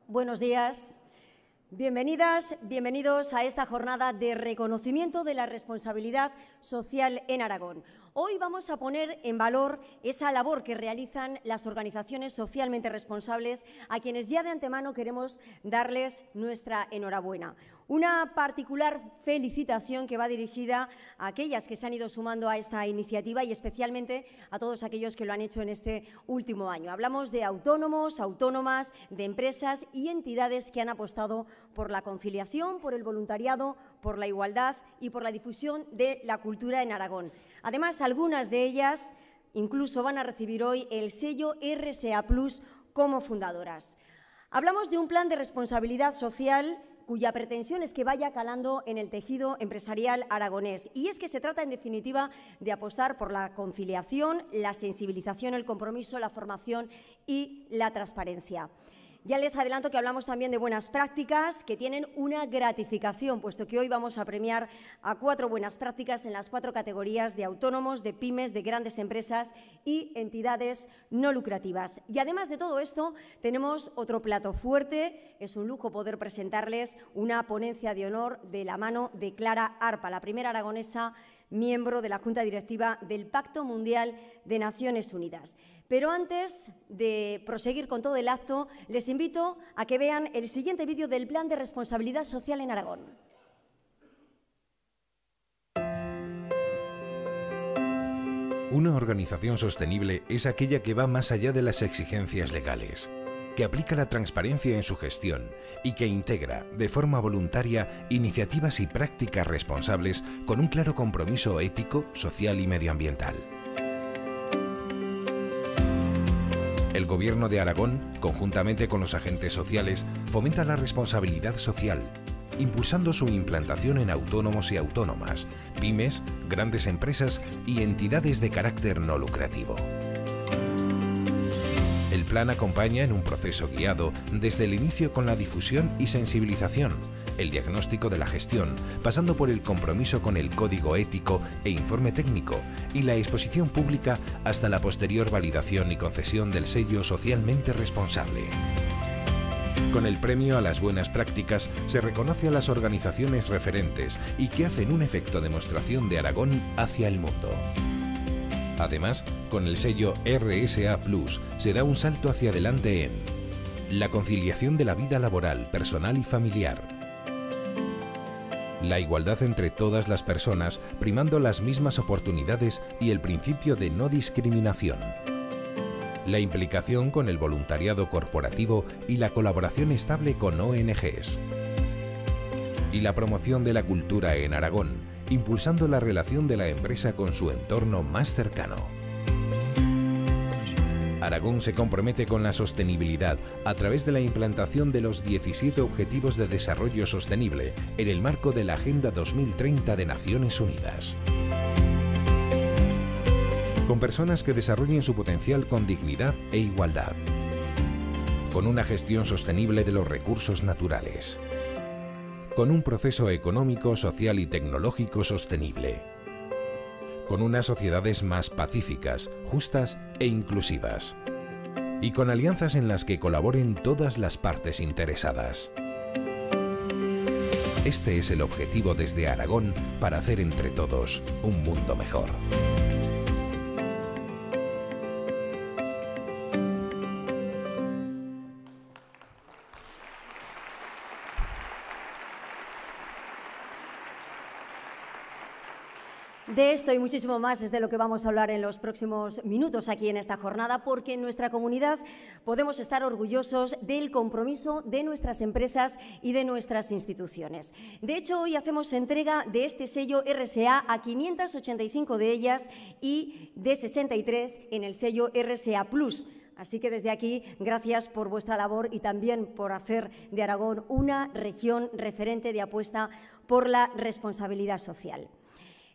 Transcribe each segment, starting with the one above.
buenos días. Bienvenidas, bienvenidos a esta jornada de reconocimiento de la responsabilidad social en Aragón. Hoy vamos a poner en valor esa labor que realizan las organizaciones socialmente responsables, a quienes ya de antemano queremos darles nuestra enhorabuena. Una particular felicitación que va dirigida a aquellas que se han ido sumando a esta iniciativa y especialmente a todos aquellos que lo han hecho en este último año. Hablamos de autónomos, autónomas, de empresas y entidades que han apostado por la conciliación, por el voluntariado, por la igualdad y por la difusión de la cultura en Aragón. Además, algunas de ellas incluso van a recibir hoy el sello RSA Plus como fundadoras. Hablamos de un plan de responsabilidad social cuya pretensión es que vaya calando en el tejido empresarial aragonés. Y es que se trata, en definitiva, de apostar por la conciliación, la sensibilización, el compromiso, la formación y la transparencia. Ya les adelanto que hablamos también de buenas prácticas que tienen una gratificación, puesto que hoy vamos a premiar a 4 buenas prácticas en las 4 categorías de autónomos, de pymes, de grandes empresas y entidades no lucrativas. Y además de todo esto, tenemos otro plato fuerte. Es un lujo poder presentarles una ponencia de honor de la mano de Clara Arpa, la primera aragonesa miembro de la Junta Directiva del Pacto Mundial de Naciones Unidas. Pero antes de proseguir con todo el acto, les invito a que vean el siguiente vídeo del Plan de Responsabilidad Social en Aragón. Una organización sostenible es aquella que va más allá de las exigencias legales, que aplica la transparencia en su gestión y que integra, de forma voluntaria, iniciativas y prácticas responsables con un claro compromiso ético, social y medioambiental. El Gobierno de Aragón, conjuntamente con los agentes sociales, fomenta la responsabilidad social, impulsando su implantación en autónomos y autónomas, pymes, grandes empresas y entidades de carácter no lucrativo. El plan acompaña en un proceso guiado desde el inicio con la difusión y sensibilización, el diagnóstico de la gestión, pasando por el compromiso con el código ético e informe técnico y la exposición pública hasta la posterior validación y concesión del sello socialmente responsable. Con el premio a las buenas prácticas se reconoce a las organizaciones referentes y que hacen un efecto demostración de Aragón hacia el mundo. Además, con el sello RSA Plus se da un salto hacia adelante en la conciliación de la vida laboral, personal y familiar, la igualdad entre todas las personas, primando las mismas oportunidades y el principio de no discriminación, la implicación con el voluntariado corporativo y la colaboración estable con ONGs, y la promoción de la cultura en Aragón, impulsando la relación de la empresa con su entorno más cercano. Aragón se compromete con la sostenibilidad a través de la implantación de los 17 Objetivos de Desarrollo Sostenible en el marco de la Agenda 2030 de Naciones Unidas. Con personas que desarrollen su potencial con dignidad e igualdad. Con una gestión sostenible de los recursos naturales. Con un proceso económico, social y tecnológico sostenible. Con unas sociedades más pacíficas, justas e inclusivas. Y con alianzas en las que colaboren todas las partes interesadas. Este es el objetivo desde Aragón para hacer entre todos un mundo mejor. De esto y muchísimo más es de lo que vamos a hablar en los próximos minutos aquí en esta jornada, porque en nuestra comunidad podemos estar orgullosos del compromiso de nuestras empresas y de nuestras instituciones. De hecho, hoy hacemos entrega de este sello RSA a 585 de ellas y de 63 en el sello RSA Plus. Así que desde aquí, gracias por vuestra labor y también por hacer de Aragón una región referente de apuesta por la responsabilidad social.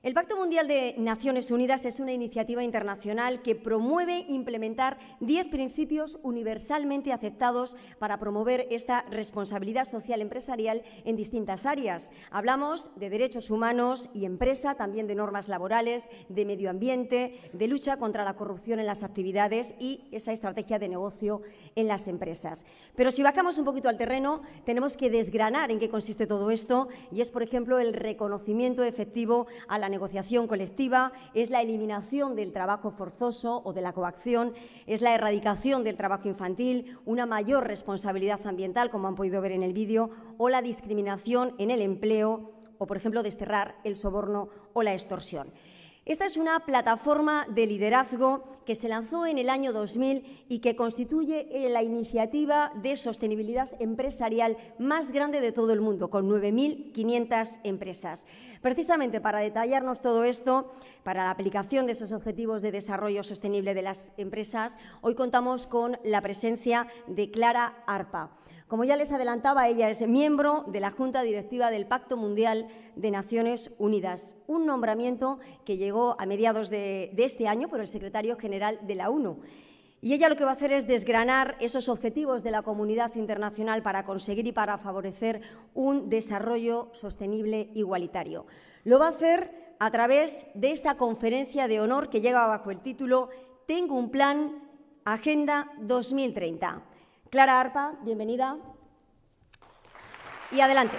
El Pacto Mundial de Naciones Unidas es una iniciativa internacional que promueve implementar 10 principios universalmente aceptados para promover esta responsabilidad social empresarial en distintas áreas. Hablamos de derechos humanos y empresa, también de normas laborales, de medio ambiente, de lucha contra la corrupción en las actividades y esa estrategia de negocio en las empresas. Pero si bajamos un poquito al terreno, tenemos que desgranar en qué consiste todo esto y es, por ejemplo, el reconocimiento efectivo a la negociación colectiva, es la eliminación del trabajo forzoso o de la coacción, es la erradicación del trabajo infantil, una mayor responsabilidad ambiental, como han podido ver en el vídeo, o la discriminación en el empleo o, por ejemplo, desterrar el soborno o la extorsión. Esta es una plataforma de liderazgo que se lanzó en el año 2000 y que constituye la iniciativa de sostenibilidad empresarial más grande de todo el mundo, con 9.500 empresas. Precisamente para detallarnos todo esto, para la aplicación de esos objetivos de desarrollo sostenible de las empresas, hoy contamos con la presencia de Clara Arpa. Como ya les adelantaba, ella es miembro de la Junta Directiva del Pacto Mundial de Naciones Unidas, un nombramiento que llegó a mediados de este año por el secretario general de la ONU. Y ella lo que va a hacer es desgranar esos objetivos de la comunidad internacional para conseguir y para favorecer un desarrollo sostenible igualitario. Lo va a hacer a través de esta conferencia de honor que lleva bajo el título «Tengo un plan, Agenda 2030». Clara Arpa, bienvenida. Y adelante.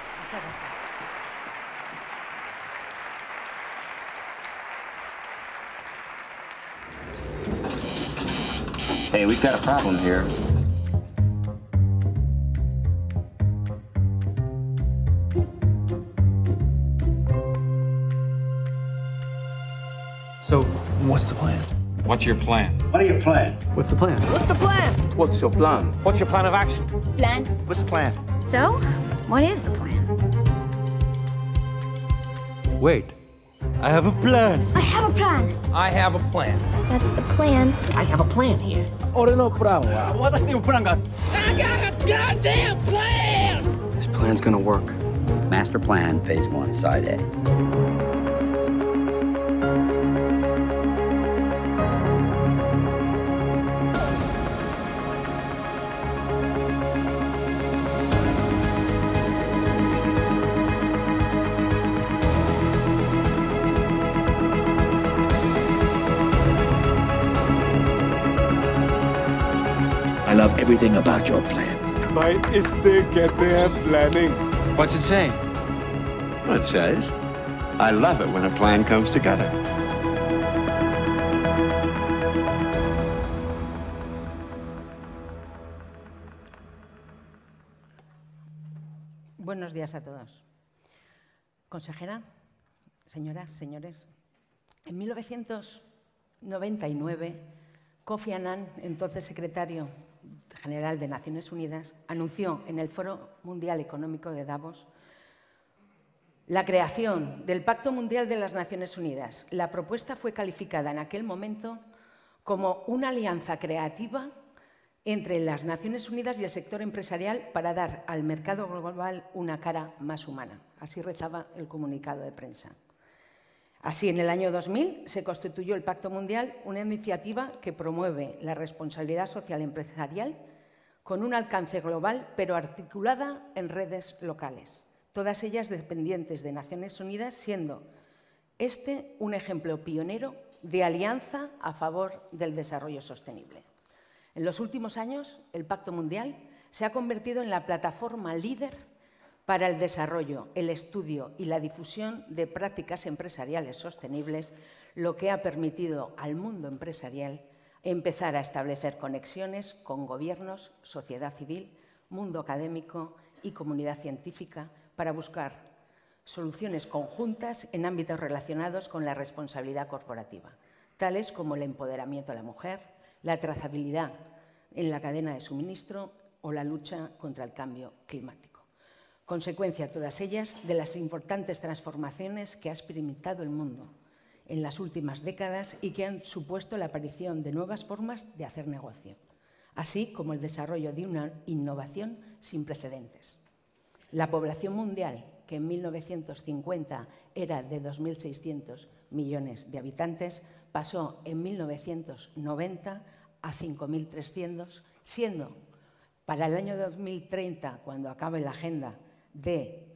Hey, we've got a problem here. So, what's the plan? What's your plan? What are your plans? What's the plan? What's the plan? What's your plan? What's your plan of action? Plan. What's the plan? So, what is the plan? Wait, I have a plan. I have a plan. I have a plan. That's the plan. I have a plan here. This plan's gonna work. Master Plan, Phase 1, Side A. I love everything about your plan. भाई इससे कहते हैं planning. What's it say? Well, it says, I love it when a plan comes together. Buenos días a todos. Consejera, señoras, señores, en 1999, Kofi Annan, entonces secretario general de Naciones Unidas, anunció en el Foro Mundial Económico de Davos la creación del Pacto Mundial de las Naciones Unidas. La propuesta fue calificada en aquel momento como una alianza creativa entre las Naciones Unidas y el sector empresarial para dar al mercado global una cara más humana. Así rezaba el comunicado de prensa. Así, en el año 2000 se constituyó el Pacto Mundial, una iniciativa que promueve la responsabilidad social empresarial con un alcance global, pero articulada en redes locales, todas ellas dependientes de Naciones Unidas, siendo este un ejemplo pionero de alianza a favor del desarrollo sostenible. En los últimos años, el Pacto Mundial se ha convertido en la plataforma líder para el desarrollo, el estudio y la difusión de prácticas empresariales sostenibles, lo que ha permitido al mundo empresarial empezar a establecer conexiones con gobiernos, sociedad civil, mundo académico y comunidad científica para buscar soluciones conjuntas en ámbitos relacionados con la responsabilidad corporativa, tales como el empoderamiento de la mujer, la trazabilidad en la cadena de suministro o la lucha contra el cambio climático. Consecuencia, todas ellas, de las importantes transformaciones que ha experimentado el mundo en las últimas décadas y que han supuesto la aparición de nuevas formas de hacer negocio, así como el desarrollo de una innovación sin precedentes. La población mundial, que en 1950 era de 2.600 millones de habitantes, pasó en 1990 a 5.300, siendo para el año 2030, cuando acabe la agenda, de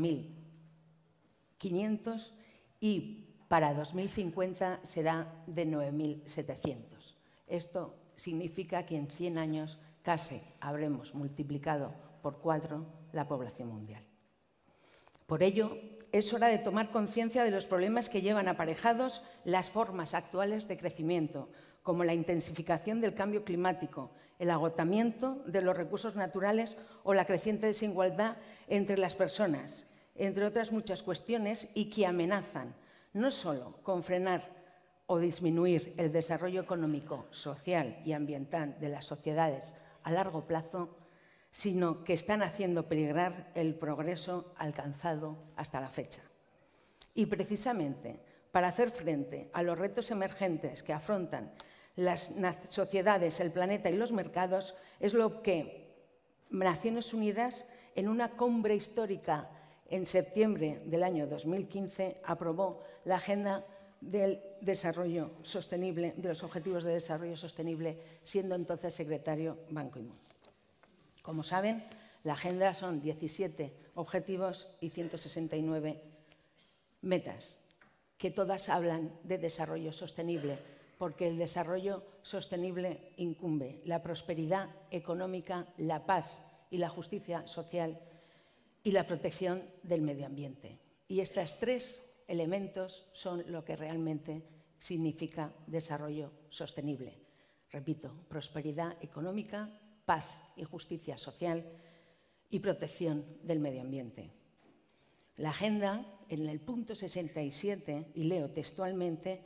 8.500 y para 2050 será de 9.700. Esto significa que en 100 años casi habremos multiplicado por 4 la población mundial. Por ello, es hora de tomar conciencia de los problemas que llevan aparejados las formas actuales de crecimiento, como la intensificación del cambio climático, el agotamiento de los recursos naturales o la creciente desigualdad entre las personas, entre otras muchas cuestiones, y que amenazan no solo con frenar o disminuir el desarrollo económico, social y ambiental de las sociedades a largo plazo, sino que están haciendo peligrar el progreso alcanzado hasta la fecha. Y precisamente para hacer frente a los retos emergentes que afrontan las sociedades, el planeta y los mercados, es lo que Naciones Unidas, en una cumbre histórica en septiembre del año 2015, aprobó la Agenda del Desarrollo Sostenible, de los Objetivos de Desarrollo Sostenible, siendo entonces secretario Ban Ki-moon. Como saben, la agenda son 17 objetivos y 169 metas, que todas hablan de desarrollo sostenible, porque el desarrollo sostenible incumbe la prosperidad económica, la paz y la justicia social y la protección del medio ambiente. Y estos 3 elementos son lo que realmente significa desarrollo sostenible. Repito, prosperidad económica, paz y justicia social y protección del medio ambiente. La agenda, en el punto 67, y leo textualmente,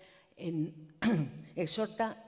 exhorta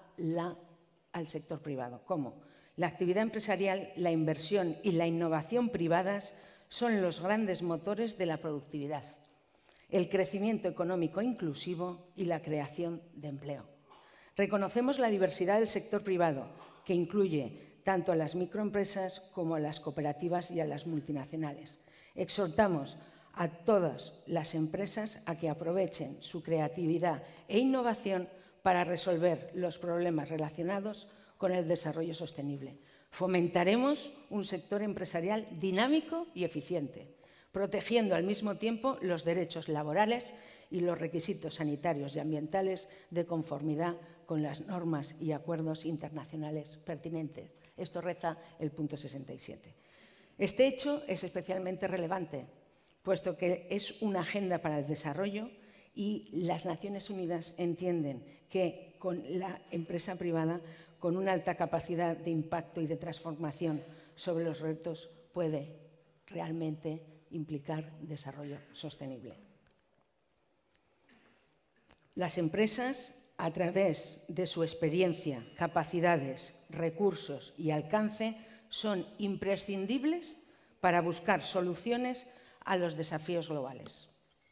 al sector privado. ¿Cómo? La actividad empresarial, la inversión y la innovación privadas son los grandes motores de la productividad, el crecimiento económico inclusivo y la creación de empleo. Reconocemos la diversidad del sector privado, que incluye tanto a las microempresas como a las cooperativas y a las multinacionales. Exhortamos a todas las empresas a que aprovechen su creatividad e innovación para resolver los problemas relacionados con el desarrollo sostenible. Fomentaremos un sector empresarial dinámico y eficiente, protegiendo al mismo tiempo los derechos laborales y los requisitos sanitarios y ambientales de conformidad con las normas y acuerdos internacionales pertinentes. Esto reza el punto 67. Este hecho es especialmente relevante, puesto que es una agenda para el desarrollo y las Naciones Unidas entienden que con la empresa privada, con una alta capacidad de impacto y de transformación sobre los retos, puede realmente implicar desarrollo sostenible. Las empresas, a través de su experiencia, capacidades, recursos y alcance, son imprescindibles para buscar soluciones a los desafíos globales.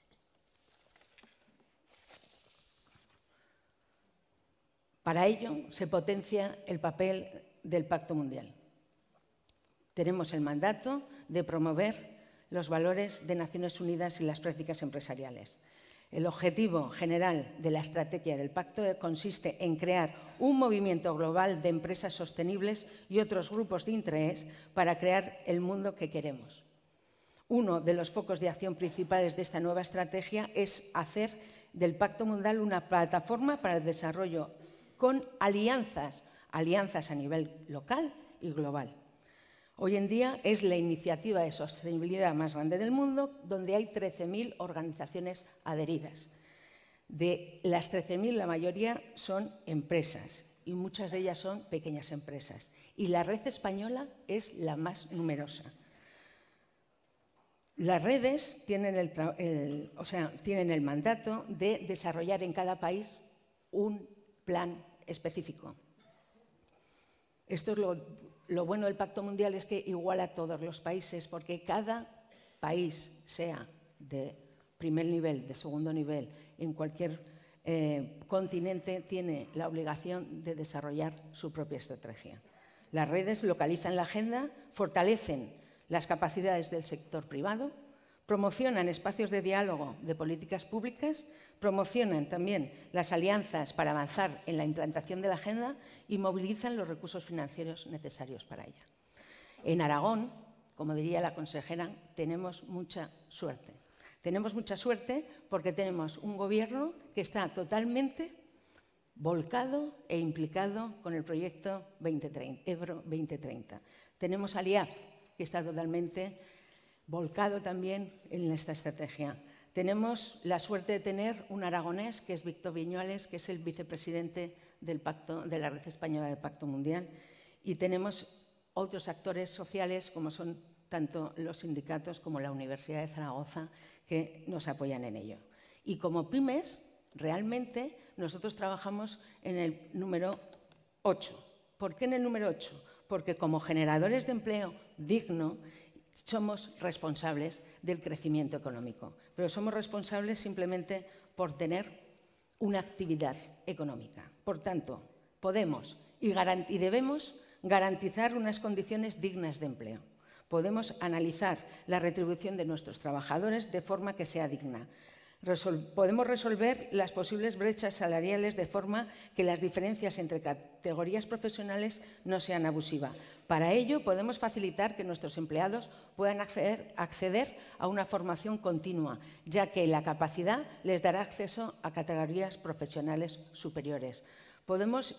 Para ello, se potencia el papel del Pacto Mundial. Tenemos el mandato de promover los valores de Naciones Unidas y las prácticas empresariales. El objetivo general de la estrategia del Pacto consiste en crear un movimiento global de empresas sostenibles y otros grupos de interés para crear el mundo que queremos. Uno de los focos de acción principales de esta nueva estrategia es hacer del Pacto Mundial una plataforma para el desarrollo con alianzas a nivel local y global. Hoy en día es la iniciativa de sostenibilidad más grande del mundo, donde hay 13.000 organizaciones adheridas. De las 13.000, la mayoría son empresas y muchas de ellas son pequeñas empresas. Y la red española es la más numerosa. Las redes tienen el mandato de desarrollar en cada país un plan específico. Esto es lo bueno del Pacto Mundial, es que iguala a todos los países, porque cada país, sea de primer nivel, de segundo nivel, en cualquier continente, tiene la obligación de desarrollar su propia estrategia. Las redes localizan la agenda, fortalecen las capacidades del sector privado, promocionan espacios de diálogo de políticas públicas, promocionan también las alianzas para avanzar en la implantación de la agenda y movilizan los recursos financieros necesarios para ella. En Aragón, como diría la consejera, tenemos mucha suerte. Tenemos mucha suerte porque tenemos un gobierno que está totalmente volcado e implicado con el proyecto Ebro 2030. Tenemos a LIAF, que está totalmente volcado también en esta estrategia. Tenemos la suerte de tener un aragonés, que es Víctor Viñuales, que es el vicepresidente de la Red Española del Pacto Mundial, y tenemos otros actores sociales, como son tanto los sindicatos como la Universidad de Zaragoza, que nos apoyan en ello. Y como pymes, realmente nosotros trabajamos en el número 8. ¿Por qué en el número 8? Porque como generadores de empleo digno somos responsables del crecimiento económico, pero somos responsables simplemente por tener una actividad económica. Por tanto, podemos y debemos garantizar unas condiciones dignas de empleo. Podemos analizar la retribución de nuestros trabajadores de forma que sea digna. Podemos resolver las posibles brechas salariales de forma que las diferencias entre categorías profesionales no sean abusivas. Para ello, podemos facilitar que nuestros empleados puedan acceder a una formación continua, ya que la capacidad les dará acceso a categorías profesionales superiores. Podemos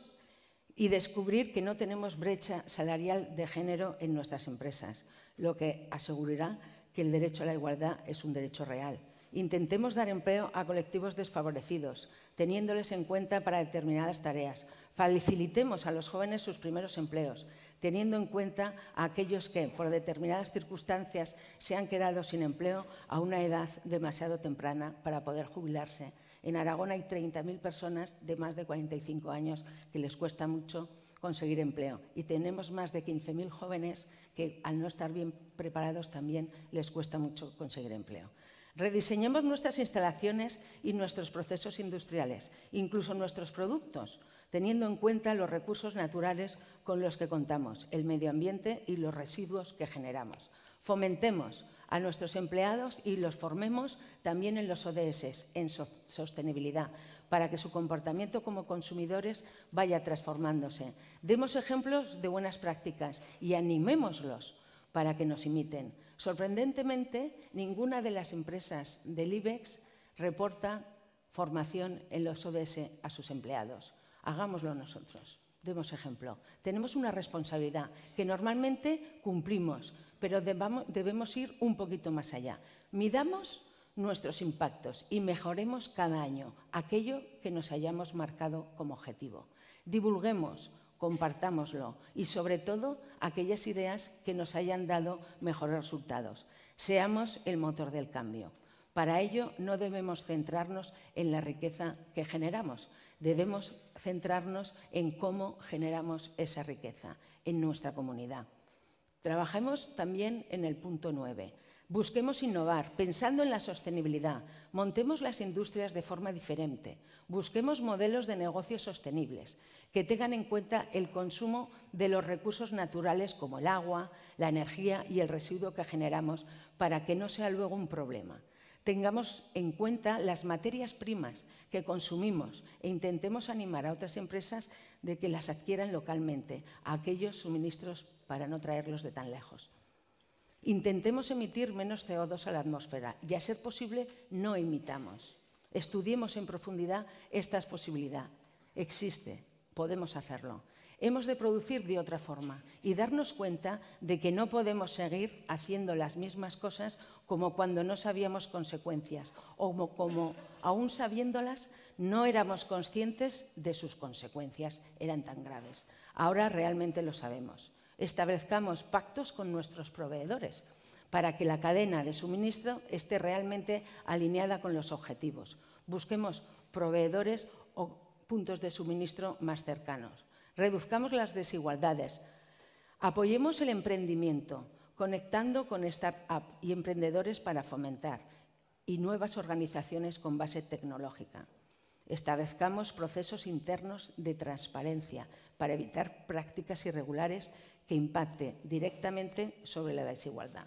descubrir que no tenemos brecha salarial de género en nuestras empresas, lo que asegurará que el derecho a la igualdad es un derecho real. Intentemos dar empleo a colectivos desfavorecidos, teniéndoles en cuenta para determinadas tareas. Facilitemos a los jóvenes sus primeros empleos, teniendo en cuenta a aquellos que, por determinadas circunstancias, se han quedado sin empleo a una edad demasiado temprana para poder jubilarse. En Aragón hay 30.000 personas de más de 45 años que les cuesta mucho conseguir empleo y tenemos más de 15.000 jóvenes que, al no estar bien preparados, también les cuesta mucho conseguir empleo. Rediseñemos nuestras instalaciones y nuestros procesos industriales, incluso nuestros productos, teniendo en cuenta los recursos naturales con los que contamos, el medio ambiente y los residuos que generamos. Fomentemos a nuestros empleados y los formemos también en los ODS, en sostenibilidad, para que su comportamiento como consumidores vaya transformándose. Demos ejemplos de buenas prácticas y animémoslos para que nos imiten. Sorprendentemente, ninguna de las empresas del IBEX reporta formación en los ODS a sus empleados. Hagámoslo nosotros, demos ejemplo. Tenemos una responsabilidad que normalmente cumplimos, pero debemos ir un poquito más allá. Midamos nuestros impactos y mejoremos cada año aquello que nos hayamos marcado como objetivo. Divulguemos, compartámoslo y, sobre todo, aquellas ideas que nos hayan dado mejores resultados. Seamos el motor del cambio. Para ello, no debemos centrarnos en la riqueza que generamos. Debemos centrarnos en cómo generamos esa riqueza en nuestra comunidad. Trabajemos también en el punto 9. Busquemos innovar, pensando en la sostenibilidad. Montemos las industrias de forma diferente. Busquemos modelos de negocios sostenibles que tengan en cuenta el consumo de los recursos naturales como el agua, la energía y el residuo que generamos para que no sea luego un problema. Tengamos en cuenta las materias primas que consumimos e intentemos animar a otras empresas de que las adquieran localmente, a aquellos suministros para no traerlos de tan lejos. Intentemos emitir menos CO2 a la atmósfera y, a ser posible, no emitamos. Estudiemos en profundidad esta posibilidad. Existe, podemos hacerlo. Hemos de producir de otra forma y darnos cuenta de que no podemos seguir haciendo las mismas cosas como cuando no sabíamos consecuencias o como aún sabiéndolas no éramos conscientes de sus consecuencias, eran tan graves. Ahora realmente lo sabemos. Establezcamos pactos con nuestros proveedores para que la cadena de suministro esté realmente alineada con los objetivos. Busquemos proveedores o puntos de suministro más cercanos. Reduzcamos las desigualdades. Apoyemos el emprendimiento, conectando con start-up y emprendedores para fomentar y nuevas organizaciones con base tecnológica. Establezcamos procesos internos de transparencia para evitar prácticas irregulares que impacten directamente sobre la desigualdad.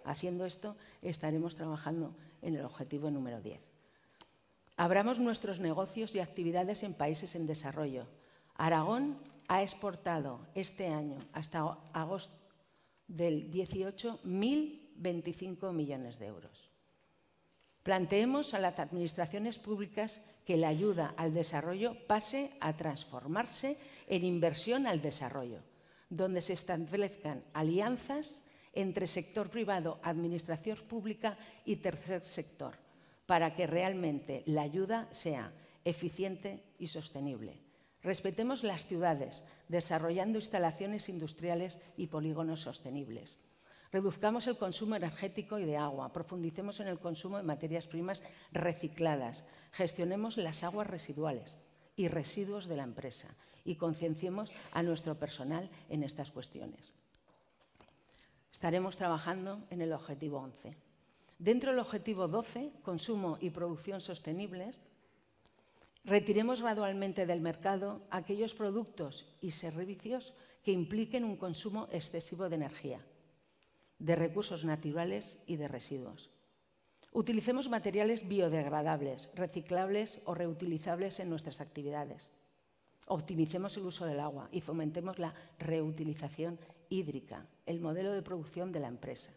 Haciendo esto, estaremos trabajando en el objetivo número 10. Abramos nuestros negocios y actividades en países en desarrollo. Aragón ha exportado este año, hasta agosto del 18, 1.025 millones de euros. Planteemos a las administraciones públicas que la ayuda al desarrollo pase a transformarse en inversión al desarrollo, donde se establezcan alianzas entre sector privado, administración pública y tercer sector, para que realmente la ayuda sea eficiente y sostenible. Respetemos las ciudades, desarrollando instalaciones industriales y polígonos sostenibles. Reduzcamos el consumo energético y de agua, profundicemos en el consumo de materias primas recicladas, gestionemos las aguas residuales y residuos de la empresa y concienciemos a nuestro personal en estas cuestiones. Estaremos trabajando en el objetivo 11. Dentro del objetivo 12, consumo y producción sostenibles, retiremos gradualmente del mercado aquellos productos y servicios que impliquen un consumo excesivo de energía, de recursos naturales y de residuos. Utilicemos materiales biodegradables, reciclables o reutilizables en nuestras actividades. Optimicemos el uso del agua y fomentemos la reutilización hídrica, el modelo de producción de la empresa.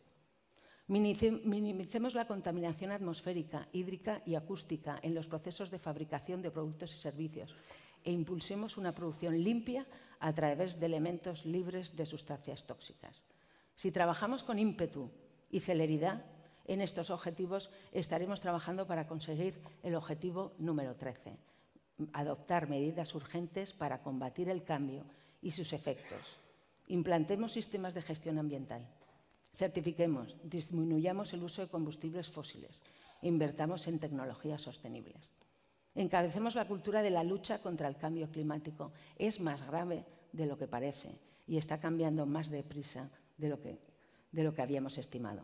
Minimicemos la contaminación atmosférica, hídrica y acústica en los procesos de fabricación de productos y servicios e impulsemos una producción limpia a través de elementos libres de sustancias tóxicas. Si trabajamos con ímpetu y celeridad en estos objetivos, estaremos trabajando para conseguir el objetivo número 13, adoptar medidas urgentes para combatir el cambio y sus efectos. Implantemos sistemas de gestión ambiental. Certifiquemos, disminuyamos el uso de combustibles fósiles e invertamos en tecnologías sostenibles. Encabecemos la cultura de la lucha contra el cambio climático. Es más grave de lo que parece y está cambiando más deprisa de lo que habíamos estimado.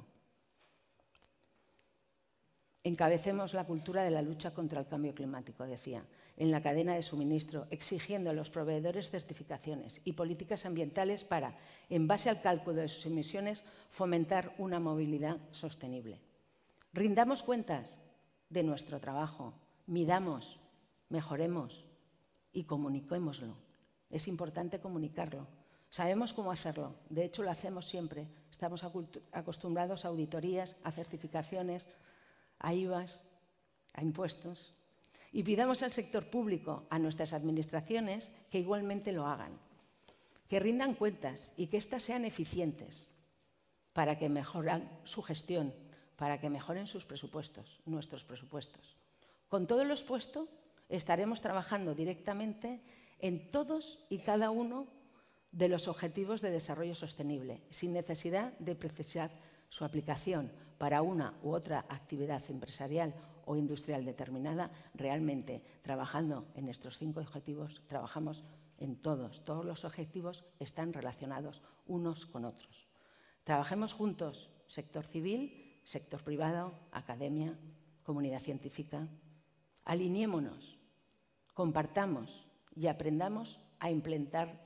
Encabecemos la cultura de la lucha contra el cambio climático, decía, en la cadena de suministro, exigiendo a los proveedores certificaciones y políticas ambientales para, en base al cálculo de sus emisiones, fomentar una movilidad sostenible. Rindamos cuentas de nuestro trabajo, midamos, mejoremos y comuniquémoslo. Es importante comunicarlo. Sabemos cómo hacerlo, de hecho lo hacemos siempre. Estamos acostumbrados a auditorías, a certificaciones, a IVAs, a impuestos. Y pidamos al sector público, a nuestras administraciones, que igualmente lo hagan, que rindan cuentas y que éstas sean eficientes para que mejoren su gestión, para que mejoren sus presupuestos, nuestros presupuestos. Con todo lo expuesto, estaremos trabajando directamente en todos y cada uno de los objetivos de desarrollo sostenible, sin necesidad de precisar su aplicación para una u otra actividad empresarial o industrial determinada. Realmente, trabajando en estos 5 objetivos, trabajamos en todos. Todos los objetivos están relacionados unos con otros. Trabajemos juntos, sector civil, sector privado, academia, comunidad científica. Alineémonos, compartamos y aprendamos a implementar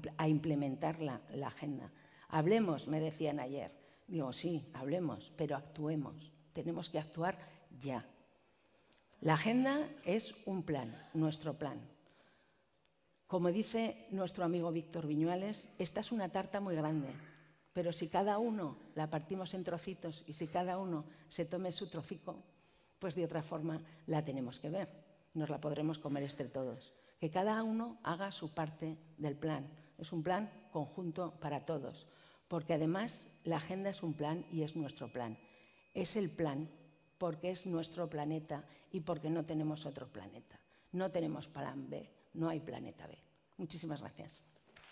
la agenda. Hablemos, me decían ayer. Digo, sí, hablemos, pero actuemos. Tenemos que actuar ya. La agenda es un plan, nuestro plan. Como dice nuestro amigo Víctor Viñuales, esta es una tarta muy grande, pero si cada uno la partimos en trocitos y si cada uno se tome su trocico, pues de otra forma la tenemos que ver. Nos la podremos comer entre todos. Que cada uno haga su parte del plan. Es un plan conjunto para todos. Porque además la agenda es un plan y es nuestro plan. Es el plan porque es nuestro planeta y porque no tenemos otro planeta. No tenemos plan B, no hay planeta B. Muchísimas gracias.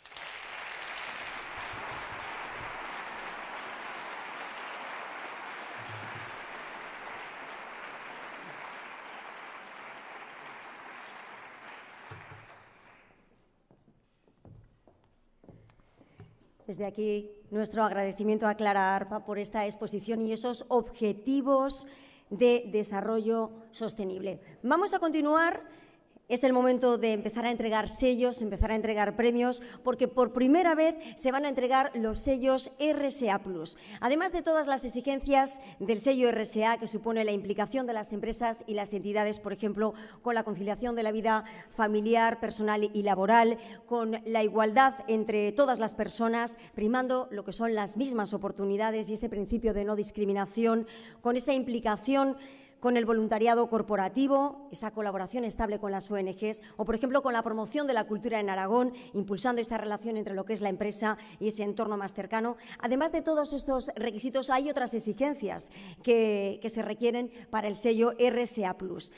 Desde aquí, nuestro agradecimiento a Clara Arpa por esta exposición y esos objetivos de desarrollo sostenible. Vamos a continuar Es el momento de empezar a entregar sellos, empezar a entregar premios, porque por primera vez se van a entregar los sellos RSA+. Además de todas las exigencias del sello RSA, que supone la implicación de las empresas y las entidades, por ejemplo, con la conciliación de la vida familiar, personal y laboral, con la igualdad entre todas las personas, primando lo que son las mismas oportunidades y ese principio de no discriminación, con esa implicación con el voluntariado corporativo, esa colaboración estable con las ONGs o, por ejemplo, con la promoción de la cultura en Aragón, impulsando esa relación entre lo que es la empresa y ese entorno más cercano. Además de todos estos requisitos, hay otras exigencias que se requieren para el sello RSA+.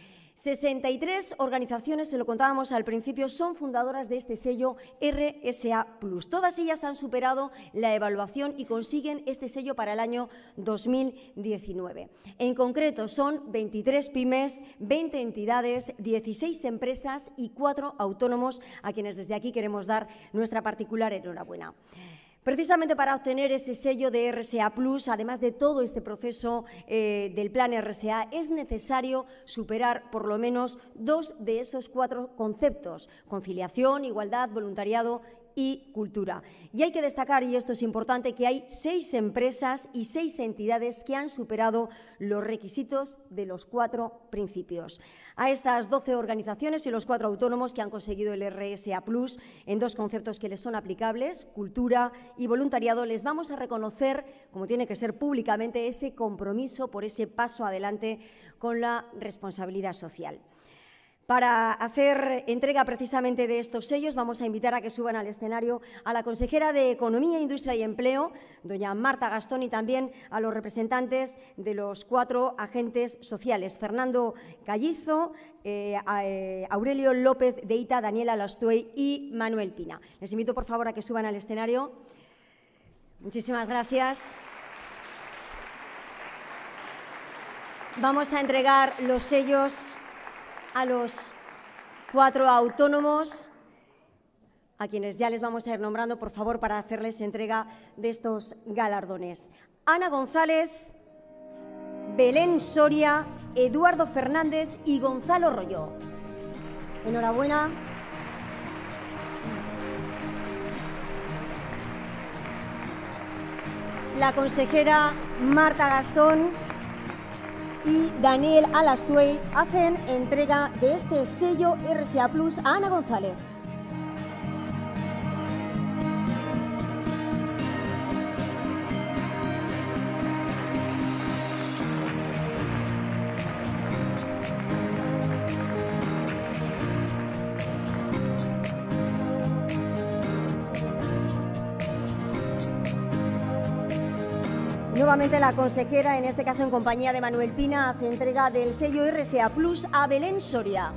63 organizaciones, se lo contábamos al principio, son fundadoras de este sello RSA+. Todas ellas han superado la evaluación y consiguen este sello para el año 2019. En concreto, son 23 pymes, 20 entidades, 16 empresas y 4 autónomos, a quienes desde aquí queremos dar nuestra particular enhorabuena. Precisamente para obtener ese sello de RSA+, además de todo este proceso del plan RSA, es necesario superar por lo menos 2 de esos 4 conceptos: conciliación, igualdad, voluntariado y cultura. Y hay que destacar, y esto es importante, que hay 6 empresas y 6 entidades que han superado los requisitos de los 4 principios. A estas 12 organizaciones y los 4 autónomos que han conseguido el RSA+, en 2 conceptos que les son aplicables, cultura y voluntariado, les vamos a reconocer, como tiene que ser públicamente, ese compromiso por ese paso adelante con la responsabilidad social. Para hacer entrega precisamente de estos sellos, vamos a invitar a que suban al escenario a la consejera de Economía, Industria y Empleo, doña Marta Gastón, y también a los representantes de los 4 agentes sociales: Fernando Callizo, Aurelio López de Ita, Daniela Lastuey y Manuel Pina. Les invito, por favor, a que suban al escenario. Muchísimas gracias. Vamos a entregar los sellos a los 4 autónomos, a quienes ya les vamos a ir nombrando, por favor, para hacerles entrega de estos galardones: Ana González, Belén Soria, Eduardo Fernández y Gonzalo Royo. Enhorabuena. La consejera Marta Gastón y Daniel Alastuey hacen entrega de este sello RSA+ a Ana González. Nuevamente la consejera, en este caso en compañía de Manuel Pina, hace entrega del sello RSA+ a Belén Soria.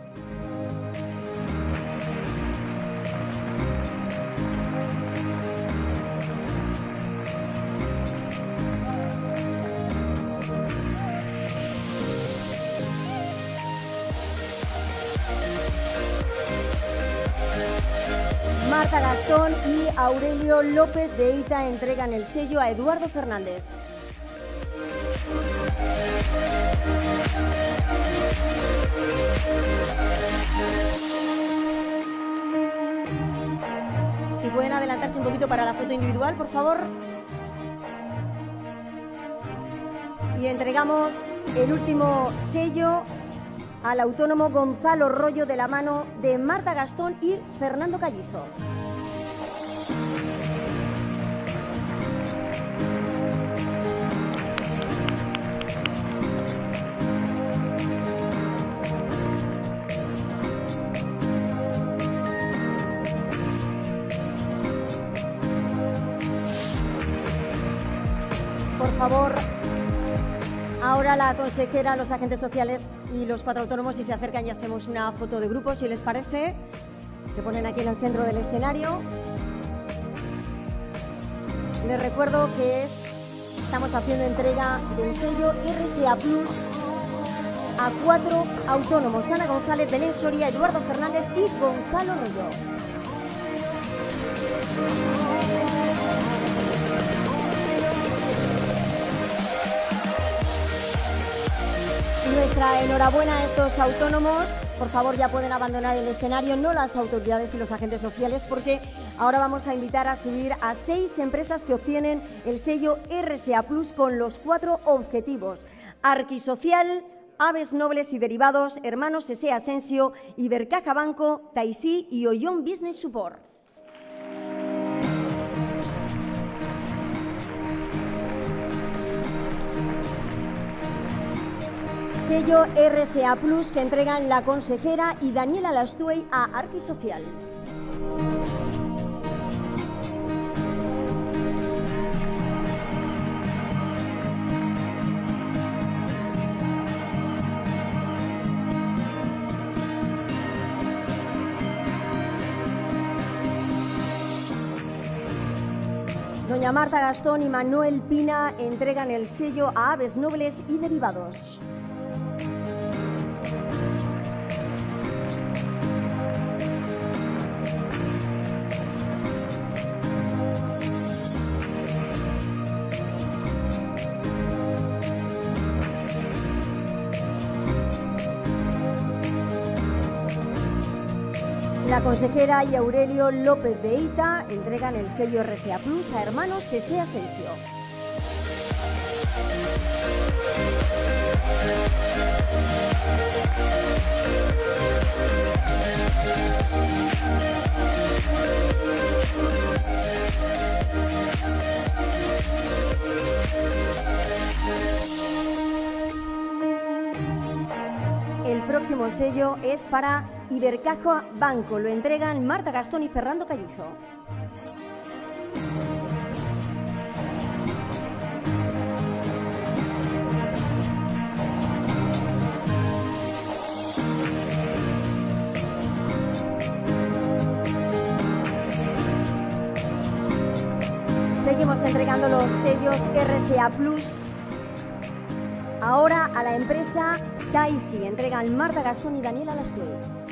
Marta Gastón y Aurelio López de Ita entregan el sello a Eduardo Fernández. Si pueden adelantarse un poquito para la foto individual, por favor. Y entregamos el último sello al autónomo Gonzalo Royo, de la mano de Marta Gastón y Fernando Callizo. Por favor, ahora la consejera, los agentes sociales y los 4 autónomos, si se acercan, y hacemos una foto de grupo, si les parece. Se ponen aquí en el centro del escenario. Les recuerdo que estamos haciendo entrega del sello RSA+ a 4 autónomos: Ana González, Belén Soria, Eduardo Fernández y Gonzalo Royo. Nuestra enhorabuena a estos autónomos por favor, ya pueden abandonar el escenario, no las autoridades y los agentes sociales, porque ahora vamos a invitar a subir a 6 empresas que obtienen el sello RSA Plus con los 4 objetivos: Arquisocial, Aves Nobles y Derivados, Hermanos S.A. Asensio, Ibercaja Banco, Taisí y Ollón Business Support. Sello RSA Plus que entregan la consejera y Daniela Lastuey a Arquisocial. Doña Marta Gastón y Manuel Pina entregan el sello a Aves Nobles y Derivados. La consejera y Aurelio López de Ita entregan el sello RSA Plus a Hermanos S.A. Asensio. El próximo sello es para Ibercaja Banco. Lo entregan Marta Gastón y Fernando Callizo. Seguimos entregando los sellos RSA Plus. Ahora a la empresa Taisí entregan Marta Gastón y Daniela Lastuey.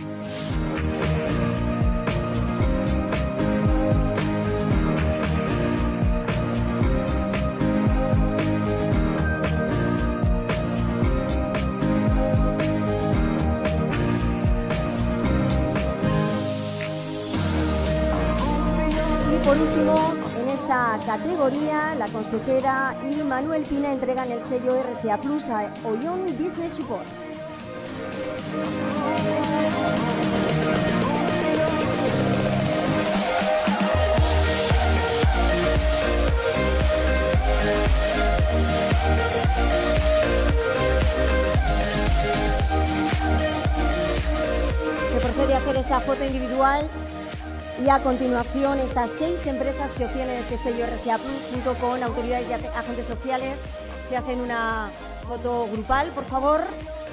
Y por último, en esta categoría, la consejera y Manuel Pina entregan el sello RSA Plus a Ollón Business Support. Se procede a hacer esa foto individual. Y a continuación, estas 6 empresas que obtienen este sello RSA Plus, junto con autoridades y agentes sociales, se hacen una foto grupal, por favor.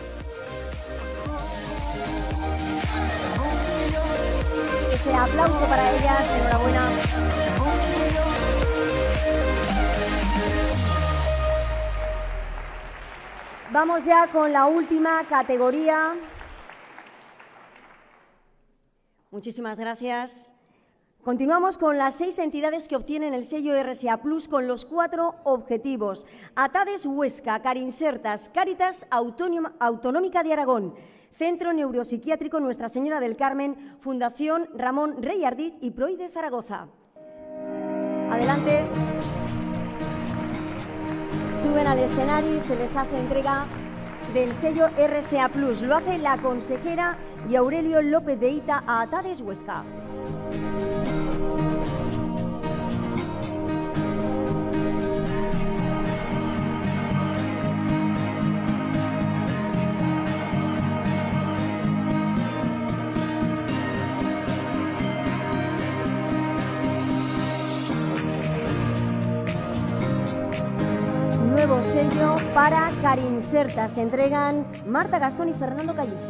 Ese aplauso para ellas, enhorabuena. Vamos ya con la última categoría. Muchísimas gracias. Continuamos con las 6 entidades que obtienen el sello RSA Plus con los 4 objetivos: Atades Huesca, Carinsertas, Cáritas Autonómica de Aragón, Centro Neuropsiquiátrico Nuestra Señora del Carmen, Fundación Ramón Rey Ardiz y PROI de Zaragoza. Adelante. Suben al escenario y se les hace entrega del sello RSA Plus. Lo hace la consejera y Aurelio López de Ita a Atades Huesca. Nuevo sello para Carinsertas. Se entregan Marta Gastón y Fernando Callizo.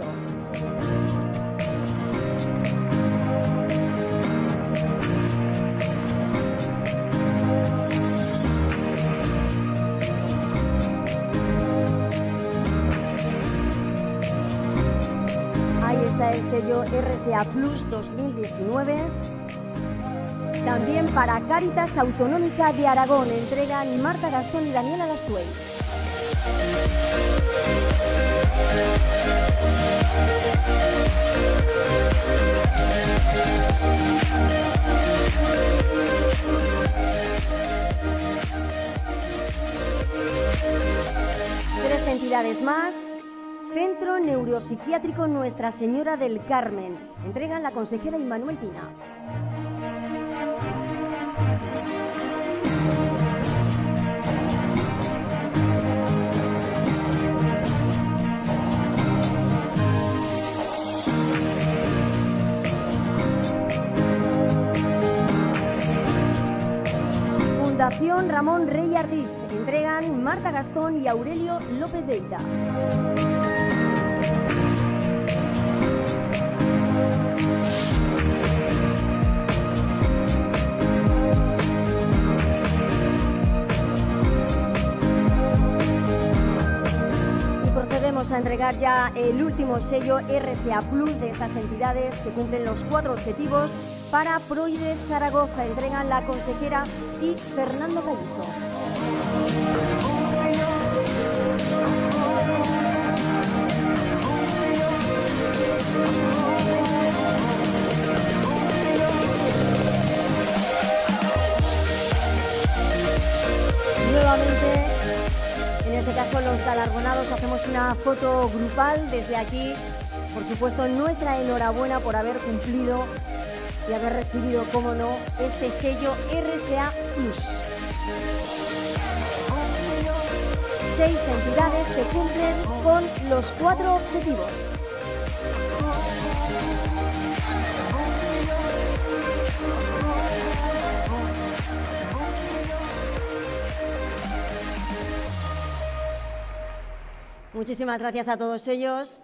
Ahí está el sello RSA Plus 2019. También para Cáritas Autonómica de Aragón entregan Marta Gastón y Daniela Lastuey. Tres entidades más. Centro Neuropsiquiátrico Nuestra Señora del Carmen. Entregan la consejera Immanuel Pina. Fundación Ramón Rey Ardiz. Entregan Marta Gastón y Aurelio López de Ida. Y procedemos a entregar ya el último sello RSA Plus de estas entidades que cumplen los 4 objetivos. Para Proide Zaragoza entregan la consejera y Fernando Callizo. Nuevamente, en este caso los galardonados, hacemos una foto grupal desde aquí. Por supuesto, nuestra enhorabuena por haber cumplido y haber recibido, cómo no, este sello RSA Plus. 6 entidades que cumplen con los 4 objetivos. Muchísimas gracias a todos ellos.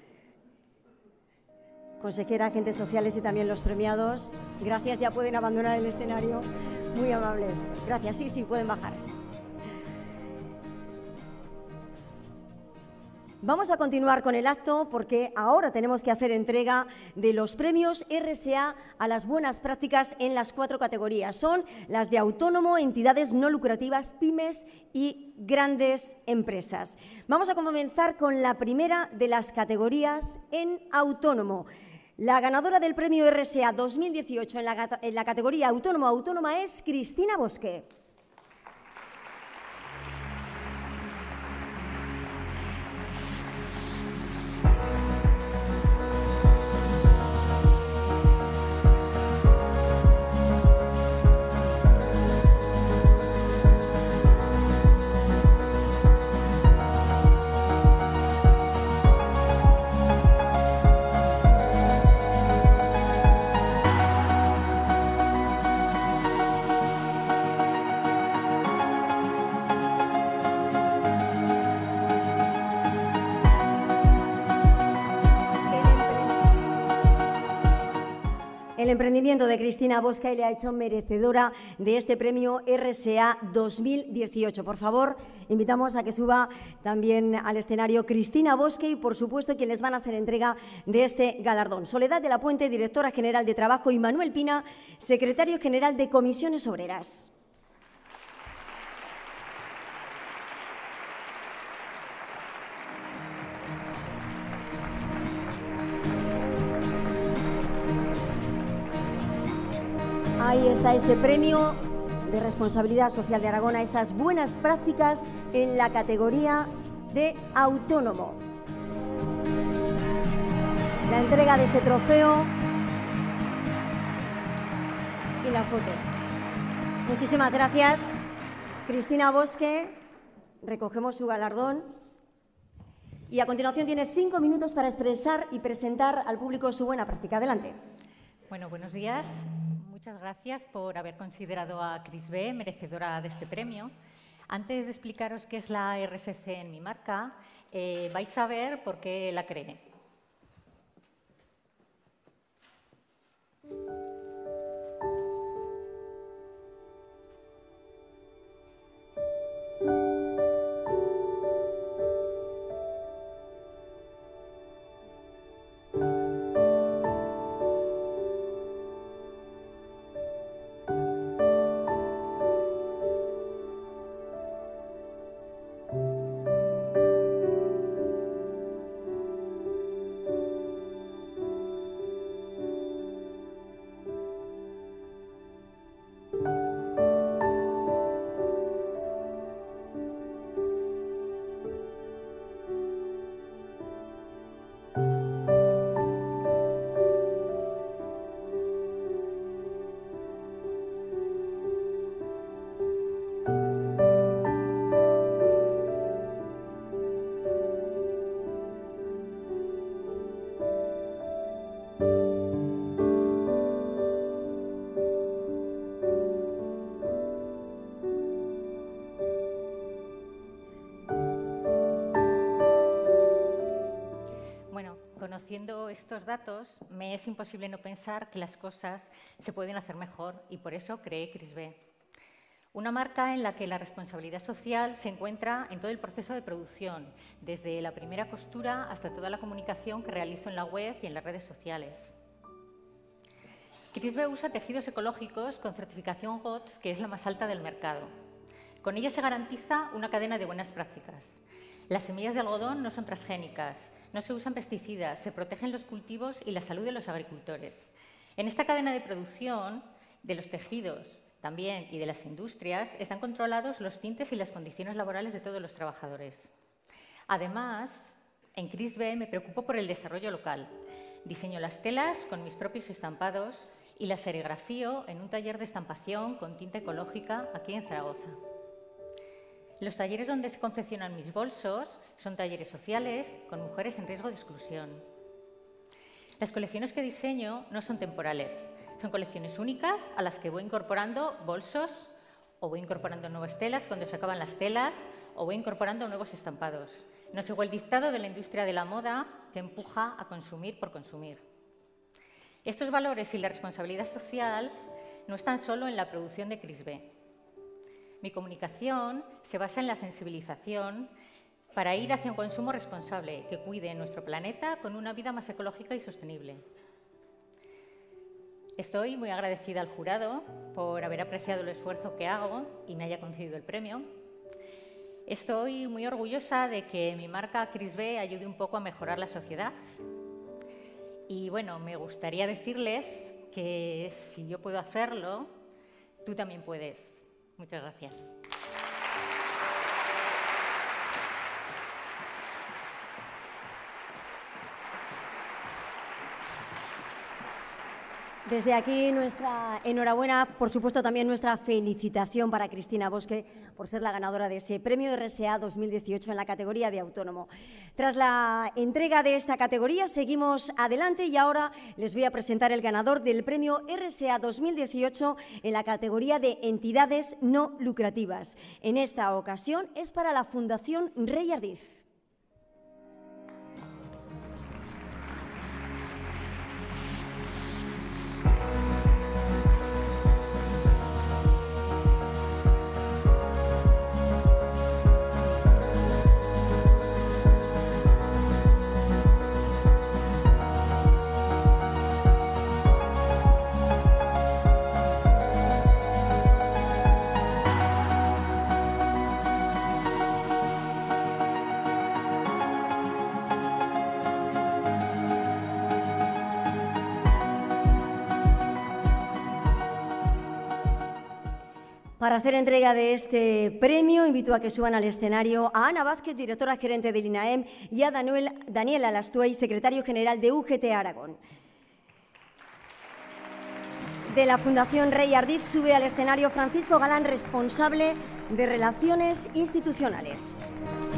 Consejera, agentes sociales y también los premiados. Gracias, ya pueden abandonar el escenario. Muy amables. Gracias, sí, pueden bajar. Vamos a continuar con el acto porque ahora tenemos que hacer entrega de los premios RSA a las buenas prácticas en las 4 categorías. Son las de autónomo, entidades no lucrativas, pymes y grandes empresas. Vamos a comenzar con la primera de las categorías en autónomo. La ganadora del premio RSA 2018 en la categoría autónoma es Cristina Bosque. El emprendimiento de Cristina Bosque le ha hecho merecedora de este premio RSA 2018. Por favor, invitamos a que suba también al escenario Cristina Bosque y, por supuesto, quienes van a hacer entrega de este galardón. Soledad de la Puente, directora general de Trabajo, y Manuel Pina, secretario general de Comisiones Obreras. Ahí está ese premio de responsabilidad social de Aragón a esas buenas prácticas en la categoría de autónomo. La entrega de ese trofeo y la foto. Muchísimas gracias, Cristina Bosque. Recogemos su galardón y a continuación tiene 5 minutos para expresar y presentar al público su buena práctica. Adelante. Bueno, buenos días. Muchas gracias por haber considerado a Cris B merecedora de este premio. Antes de explicaros qué es la RSC en mi marca, vais a ver por qué la creé. estos datos, me es imposible no pensar que las cosas se pueden hacer mejor y por eso creé CRISB. Una marca en la que la responsabilidad social se encuentra en todo el proceso de producción, desde la primera costura hasta toda la comunicación que realizo en la web y en las redes sociales. CRISB usa tejidos ecológicos con certificación GOTS, que es la más alta del mercado. Con ella se garantiza una cadena de buenas prácticas. Las semillas de algodón no son transgénicas, no se usan pesticidas, se protegen los cultivos y la salud de los agricultores. En esta cadena de producción de los tejidos también y de las industrias están controlados los tintes y las condiciones laborales de todos los trabajadores. Además, en CRISB me preocupo por el desarrollo local. Diseño las telas con mis propios estampados y las serigrafío en un taller de estampación con tinta ecológica aquí en Zaragoza. Los talleres donde se confeccionan mis bolsos son talleres sociales con mujeres en riesgo de exclusión. Las colecciones que diseño no son temporales, son colecciones únicas a las que voy incorporando bolsos o voy incorporando nuevas telas cuando se acaban las telas o voy incorporando nuevos estampados. No sigo el dictado de la industria de la moda que empuja a consumir por consumir. Estos valores y la responsabilidad social no están solo en la producción de CRISB. Mi comunicación se basa en la sensibilización para ir hacia un consumo responsable que cuide nuestro planeta con una vida más ecológica y sostenible. Estoy muy agradecida al jurado por haber apreciado el esfuerzo que hago y me haya concedido el premio. Estoy muy orgullosa de que mi marca CRISB ayude un poco a mejorar la sociedad. Y bueno, me gustaría decirles que si yo puedo hacerlo, tú también puedes. Muchas gracias. Desde aquí nuestra enhorabuena, por supuesto también nuestra felicitación para Cristina Bosque por ser la ganadora de ese premio RSA 2018 en la categoría de autónomo. Tras la entrega de esta categoría seguimos adelante y ahora les voy a presentar el ganador del premio RSA 2018 en la categoría de entidades no lucrativas. En esta ocasión es para la Fundación Rey Ardiz. Para hacer entrega de este premio, invito a que suban al escenario a Ana Vázquez, directora gerente del INAEM, y a Daniel Alastuey, secretario general de UGT Aragón. De la Fundación Rey Ardiz sube al escenario Francisco Galán, responsable de Relaciones Institucionales.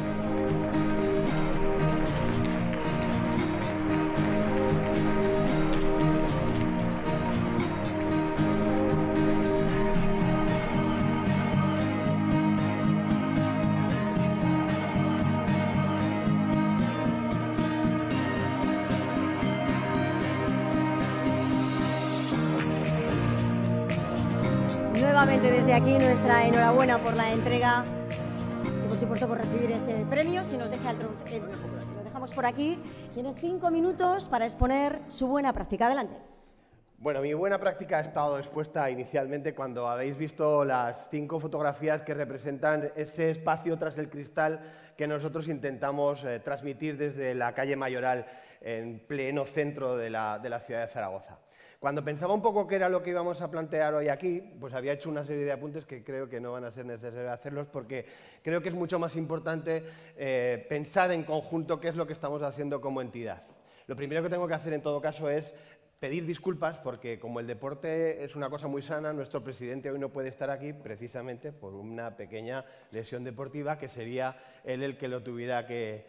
Nuevamente desde aquí nuestra enhorabuena por la entrega y por supuesto por recibir este premio. Si nos deja lo dejamos por aquí. Tiene 5 minutos para exponer su buena práctica. Adelante. Bueno, mi buena práctica ha estado expuesta inicialmente cuando habéis visto las 5 fotografías que representan ese espacio tras el cristal que nosotros intentamos transmitir desde la calle Mayoral en pleno centro de la ciudad de Zaragoza. Cuando pensaba un poco qué era lo que íbamos a plantear hoy aquí, pues había hecho una serie de apuntes que creo que no van a ser necesarios hacerlos porque creo que es mucho más importante pensar en conjunto qué es lo que estamos haciendo como entidad. Lo primero que tengo que hacer en todo caso es pedir disculpas porque como el deporte es una cosa muy sana, nuestro presidente hoy no puede estar aquí precisamente por una pequeña lesión deportiva que sería él el que lo tuviera que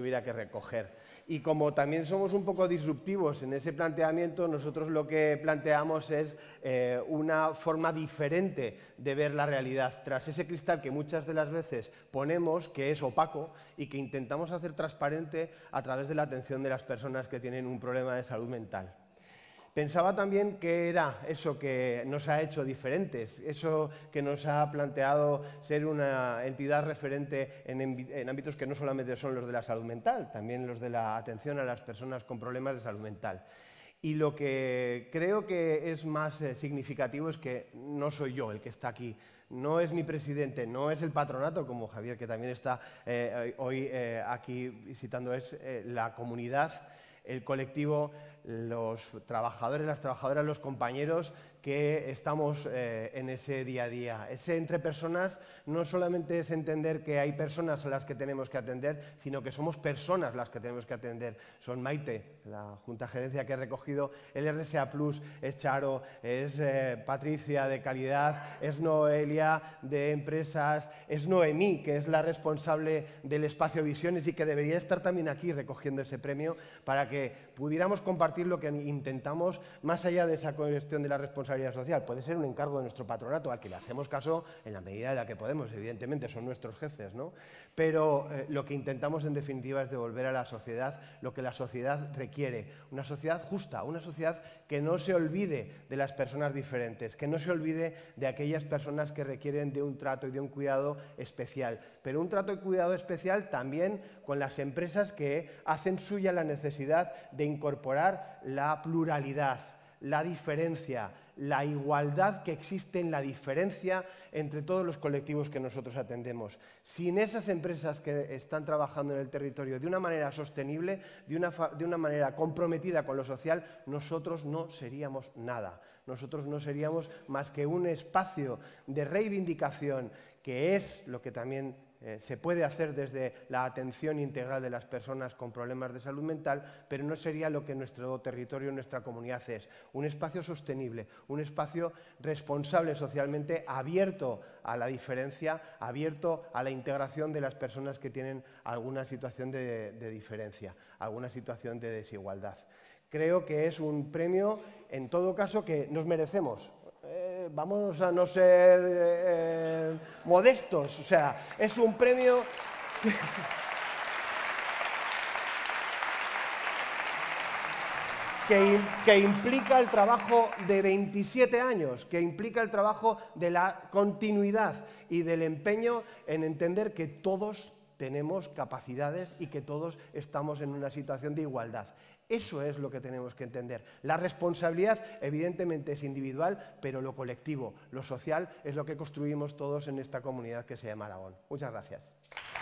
recoger. Y como también somos un poco disruptivos en ese planteamiento, nosotros lo que planteamos es una forma diferente de ver la realidad. Tras ese cristal que muchas de las veces ponemos, que es opaco y que intentamos hacer transparente a través de la atención de las personas que tienen un problema de salud mental. Pensaba también que era eso que nos ha hecho diferentes, eso que nos ha planteado ser una entidad referente en ámbitos que no solamente son los de la salud mental, también los de la atención a las personas con problemas de salud mental. Y lo que creo que es más significativo es que no soy yo el que está aquí, no es mi presidente, no es el patronato, como Javier, que también está hoy aquí visitando, es la comunidad, el colectivo, los trabajadores, las trabajadoras, los compañeros que estamos en ese día a día. Ese entre personas no solamente es entender que hay personas a las que tenemos que atender, sino que somos personas las que tenemos que atender. Son Maite, la Junta de Gerencia que he recogido, el RSA Plus, es Charo, es Patricia de Calidad, es Noelia de Empresas, es Noemí, que es la responsable del Espacio Visiones y que debería estar también aquí recogiendo ese premio para que pudiéramos compartir lo que intentamos más allá de esa cuestión de la responsabilidad social. Puede ser un encargo de nuestro patronato al que le hacemos caso en la medida en la que podemos, evidentemente son nuestros jefes, ¿no? Pero lo que intentamos en definitiva es devolver a la sociedad lo que la sociedad requiere, una sociedad justa, una sociedad que no se olvide de las personas diferentes, que no se olvide de aquellas personas que requieren de un trato y de un cuidado especial, pero un trato y cuidado especial también con las empresas que hacen suya la necesidad de incorporar la pluralidad, la diferencia, la igualdad que existe en la diferencia entre todos los colectivos que nosotros atendemos. Sin esas empresas que están trabajando en el territorio de una manera sostenible, de una manera comprometida con lo social, nosotros no seríamos nada. Nosotros no seríamos más que un espacio de reivindicación, que es lo que también se puede hacer desde la atención integral de las personas con problemas de salud mental, pero no sería lo que nuestro territorio, nuestra comunidad es. Un espacio sostenible, un espacio responsable socialmente, abierto a la diferencia, abierto a la integración de las personas que tienen alguna situación de diferencia, alguna situación de desigualdad. Creo que es un premio, en todo caso, que nos merecemos. Vamos a no ser modestos, o sea, es un premio que implica el trabajo de 27 años, que implica el trabajo de la continuidad y del empeño en entender que todos tenemos capacidades y que todos estamos en una situación de igualdad. Eso es lo que tenemos que entender. La responsabilidad, evidentemente, es individual, pero lo colectivo, lo social, es lo que construimos todos en esta comunidad que se llama Aragón. Muchas gracias.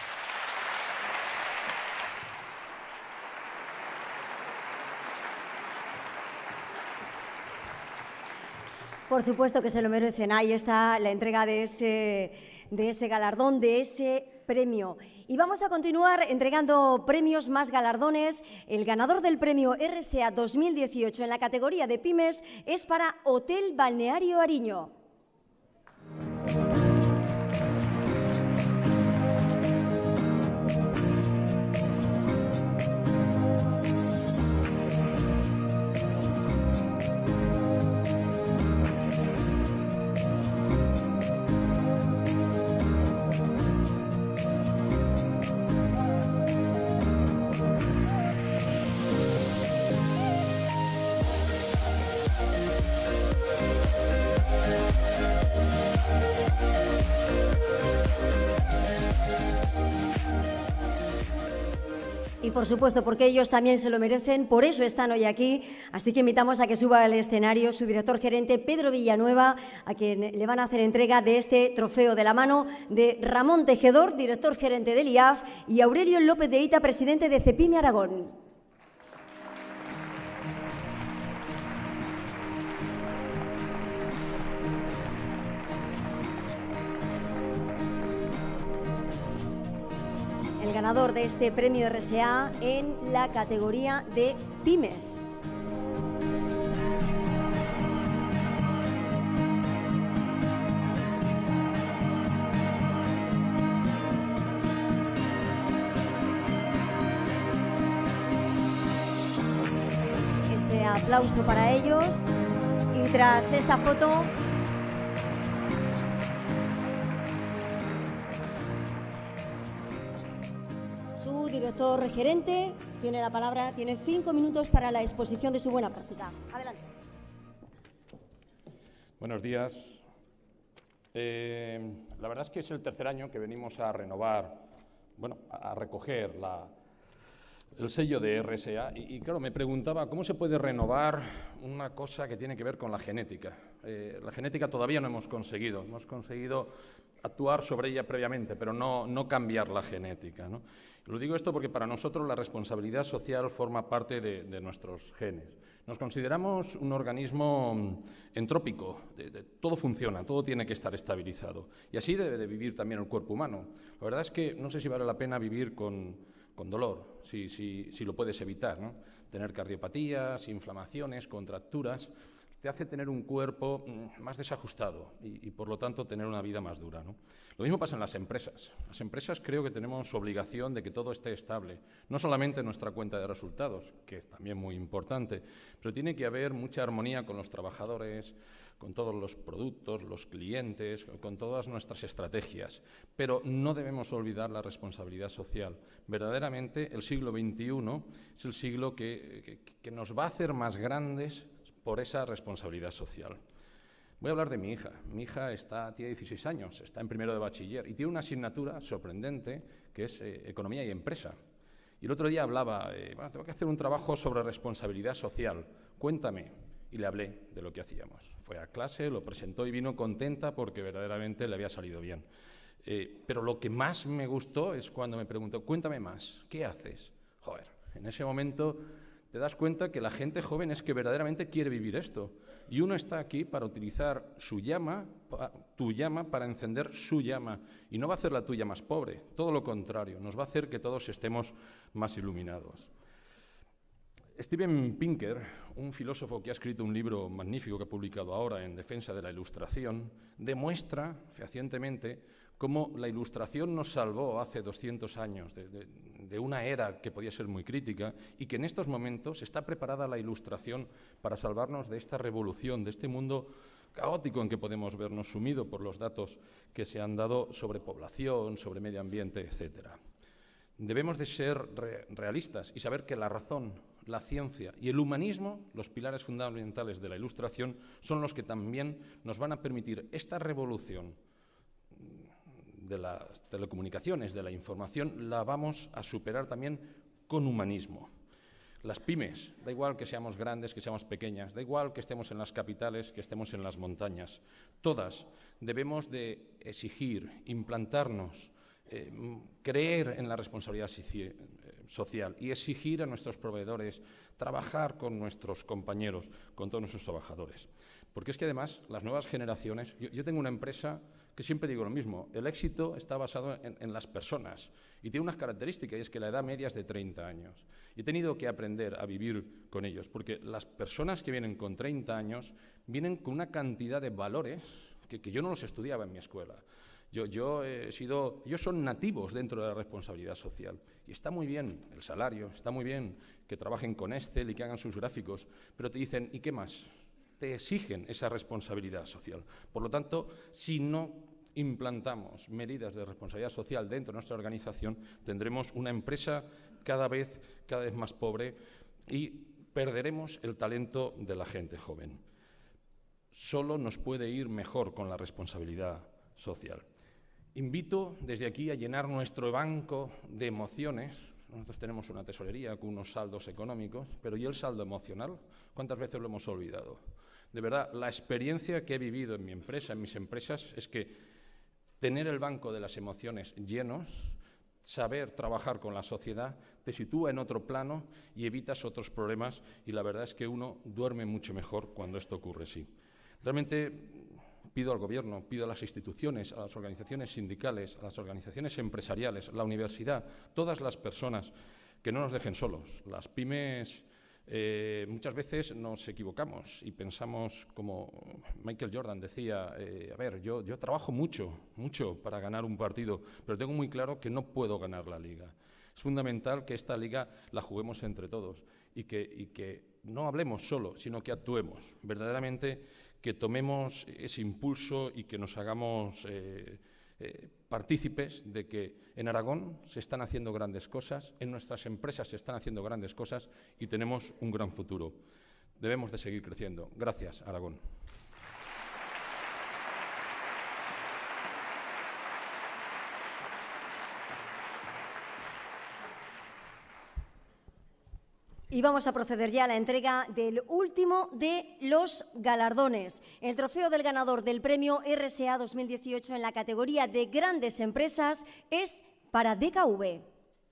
Por supuesto que se lo merecen. Ahí está la entrega de ese galardón, de ese premio. Y vamos a continuar entregando premios más galardones. El ganador del premio RSA 2018 en la categoría de pymes es para Hotel Balneario Ariño. Y por supuesto, porque ellos también se lo merecen, por eso están hoy aquí. Así que invitamos a que suba al escenario su director gerente, Pedro Villanueva, a quien le van a hacer entrega de este trofeo de la mano de Ramón Tejedor, director gerente del IAF, y Aurelio López de Ita, presidente de Cepime Aragón. El ganador de este premio RSA en la categoría de pymes. aplauso para ellos. Y tras esta foto, su director gerente tiene la palabra, tiene 5 minutos para la exposición de su buena práctica. Adelante. Buenos días. La verdad es que es el tercer año que venimos a renovar, bueno, a recoger el sello de RSA y claro, me preguntaba cómo se puede renovar una cosa que tiene que ver con la genética. La genética todavía no hemos conseguido actuar sobre ella previamente, pero no cambiar la genética, ¿no? Lo digo esto porque para nosotros la responsabilidad social forma parte de nuestros genes. Nos consideramos un organismo entrópico, todo funciona, todo tiene que estar estabilizado. Y así debe de vivir también el cuerpo humano. La verdad es que no sé si vale la pena vivir con dolor, si lo puedes evitar, ¿no? Tener cardiopatías, inflamaciones, contracturas, te hace tener un cuerpo más desajustado y por lo tanto tener una vida más dura, ¿no? Lo mismo pasa en las empresas. Las empresas creo que tenemos obligación de que todo esté estable, no solamente nuestra cuenta de resultados, que es también muy importante, pero tiene que haber mucha armonía con los trabajadores, con todos los productos, los clientes, con todas nuestras estrategias. Pero no debemos olvidar la responsabilidad social. Verdaderamente el siglo XXI es el siglo que nos va a hacer más grandes por esa responsabilidad social. Voy a hablar de mi hija. Mi hija tiene 16 años, está en primero de bachiller y tiene una asignatura sorprendente que es Economía y Empresa. Y el otro día hablaba, bueno, tengo que hacer un trabajo sobre responsabilidad social, cuéntame. Y le hablé de lo que hacíamos. Fue a clase, lo presentó y vino contenta porque verdaderamente le había salido bien. Pero lo que más me gustó es cuando me preguntó, cuéntame más, ¿qué haces? Joder, en ese momento te das cuenta que la gente joven es que verdaderamente quiere vivir esto. Y uno está aquí para utilizar tu llama, para encender su llama. Y no va a hacer la tuya más pobre, todo lo contrario, nos va a hacer que todos estemos más iluminados. Steven Pinker, un filósofo que ha escrito un libro magnífico que ha publicado ahora en defensa de la Ilustración, demuestra fehacientemente cómo la Ilustración nos salvó hace 200 años de una era que podía ser muy crítica y que en estos momentos está preparada la Ilustración para salvarnos de esta revolución, de este mundo caótico en que podemos vernos sumido por los datos que se han dado sobre población, sobre medio ambiente, etc. Debemos de ser realistas y saber que la razón, la ciencia y el humanismo, los pilares fundamentales de la Ilustración, son los que también nos van a permitir esta revolución de las telecomunicaciones, de la información, la vamos a superar también con humanismo. Las pymes, da igual que seamos grandes, que seamos pequeñas, da igual que estemos en las capitales, que estemos en las montañas, todas debemos de exigir, implantarnos, creer en la responsabilidad social y exigir a nuestros proveedores, trabajar con nuestros compañeros, con todos nuestros trabajadores. Porque es que además las nuevas generaciones, yo tengo una empresa que siempre digo lo mismo, el éxito está basado en las personas y tiene unas características y es que la edad media es de 30 años. Y he tenido que aprender a vivir con ellos porque las personas que vienen con 30 años vienen con una cantidad de valores que yo no los estudiaba en mi escuela. Ellos son nativos dentro de la responsabilidad social y está muy bien el salario, está muy bien que trabajen con Excel y que hagan sus gráficos, pero te dicen, ¿y qué más? Te exigen esa responsabilidad social. Por lo tanto, si no implantamos medidas de responsabilidad social dentro de nuestra organización, tendremos una empresa cada vez más pobre y perderemos el talento de la gente joven. Solo nos puede ir mejor con la responsabilidad social. Invito desde aquí a llenar nuestro banco de emociones. Nosotros tenemos una tesorería con unos saldos económicos, pero ¿y el saldo emocional? ¿Cuántas veces lo hemos olvidado? De verdad, la experiencia que he vivido en mi empresa, en mis empresas, es que tener el banco de las emociones llenos, saber trabajar con la sociedad, te sitúa en otro plano y evitas otros problemas y la verdad es que uno duerme mucho mejor cuando esto ocurre así. Realmente pido al Gobierno, pido a las instituciones, a las organizaciones sindicales, a las organizaciones empresariales, a la universidad, todas las personas que no nos dejen solos. Las pymes muchas veces nos equivocamos y pensamos, como Michael Jordan decía, a ver, yo trabajo mucho para ganar un partido, pero tengo muy claro que no puedo ganar la liga. Es fundamental que esta liga la juguemos entre todos y que no hablemos solo, sino que actuemos, verdaderamente que tomemos ese impulso y que nos hagamos partícipes de que en Aragón se están haciendo grandes cosas, en nuestras empresas se están haciendo grandes cosas y tenemos un gran futuro. Debemos de seguir creciendo. Gracias, Aragón. Y vamos a proceder ya a la entrega del último de los galardones. El trofeo del ganador del premio RSA 2018 en la categoría de grandes empresas es para DKV.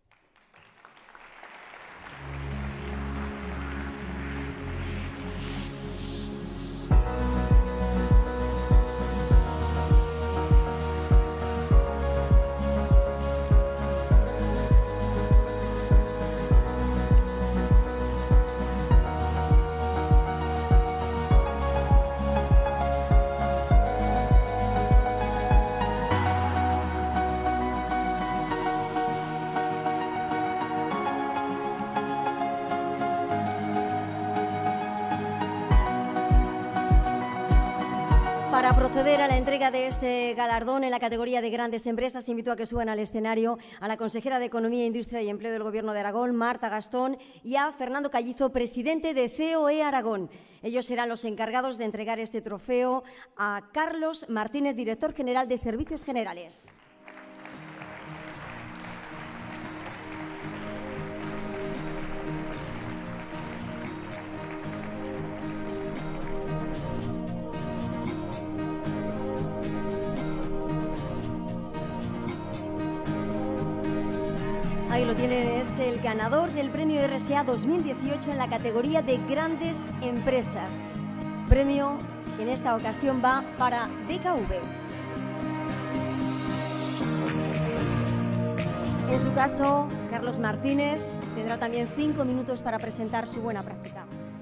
Para proceder a la entrega de este galardón en la categoría de grandes empresas, invito a que suban al escenario a la consejera de Economía, Industria y Empleo del Gobierno de Aragón, Marta Gastón, y a Fernando Callizo, presidente de COE Aragón. Ellos serán los encargados de entregar este trofeo a Carlos Martínez, director general de Servicios Generales. Ahí lo tienen, es el ganador del premio RSA 2018 en la categoría de grandes empresas. Premio que en esta ocasión va para DKV. En su caso, Carlos Martínez tendrá también 5 minutos para presentar su buena práctica.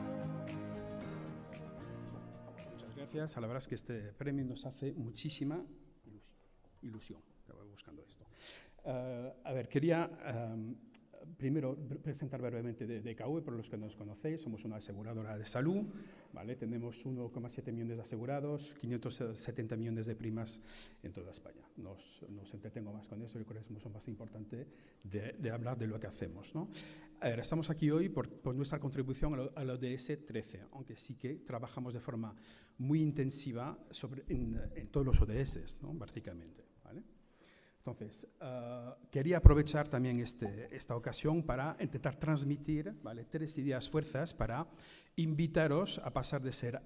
Muchas gracias. La verdad es que este premio nos hace muchísima ilusión. Estaba buscando esto. A ver, quería primero presentar brevemente DKV, por los que nos conocéis. Somos una aseguradora de salud, ¿vale? Tenemos 1,7 millones de asegurados, 570 millones de primas en toda España. No os entretengo más con eso, yo creo que es mucho más importante de hablar de lo que hacemos, ¿no? A ver, estamos aquí hoy por nuestra contribución a la ODS 13, aunque sí que trabajamos de forma muy intensiva en todos los ODS, ¿no? Básicamente, ¿vale? Entonces, quería aprovechar también esta ocasión para intentar transmitir, ¿vale?, 3 ideas fuerzas para invitaros a pasar de ser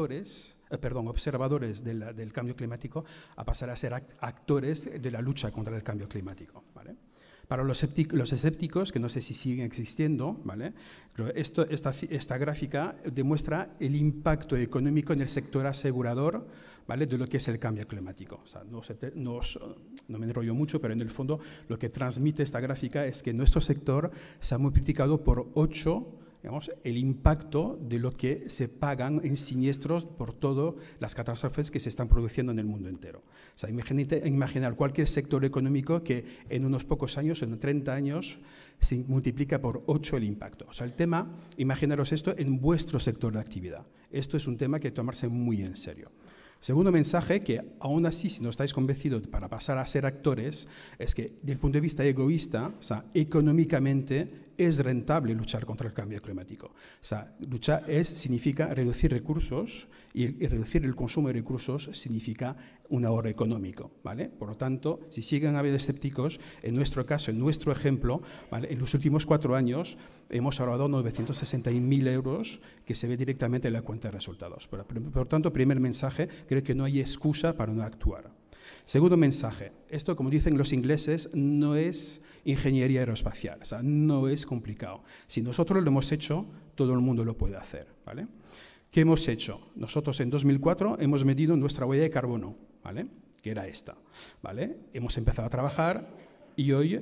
observadores del cambio climático a pasar a ser actores de la lucha contra el cambio climático, ¿vale? Para los escépticos, que no sé si siguen existiendo, ¿vale?, esta gráfica demuestra el impacto económico en el sector asegurador, ¿vale?, de lo que es el cambio climático. O sea, no me enrollo mucho, pero en el fondo lo que transmite esta gráfica es que nuestro sector se ha multiplicado por 8, digamos, el impacto de lo que se pagan en siniestros por todas las catástrofes que se están produciendo en el mundo entero. O sea, imaginar cualquier sector económico que en unos pocos años, en 30 años, se multiplica por 8 el impacto. O sea, el tema, imaginaros esto en vuestro sector de actividad. Esto es un tema que hay que tomarse muy en serio. Segundo mensaje, que aún así, si no estáis convencidos para pasar a ser actores, es que, desde el punto de vista egoísta, o sea, económicamente es rentable luchar contra el cambio climático. O sea, luchar significa reducir recursos y reducir el consumo de recursos significa un ahorro económico, ¿vale? Por lo tanto, si siguen habiendo escépticos, en nuestro caso, en nuestro ejemplo, ¿vale?, en los últimos 4 años hemos ahorrado 961.000 euros que se ve directamente en la cuenta de resultados. Por lo tanto, primer mensaje, creo que no hay excusa para no actuar. Segundo mensaje, esto, como dicen los ingleses, no es ingeniería aeroespacial, o sea, no es complicado. Si nosotros lo hemos hecho, todo el mundo lo puede hacer, ¿vale? ¿Qué hemos hecho? Nosotros en 2004 hemos medido nuestra huella de carbono, ¿vale?, que era esta, ¿vale? Hemos empezado a trabajar y hoy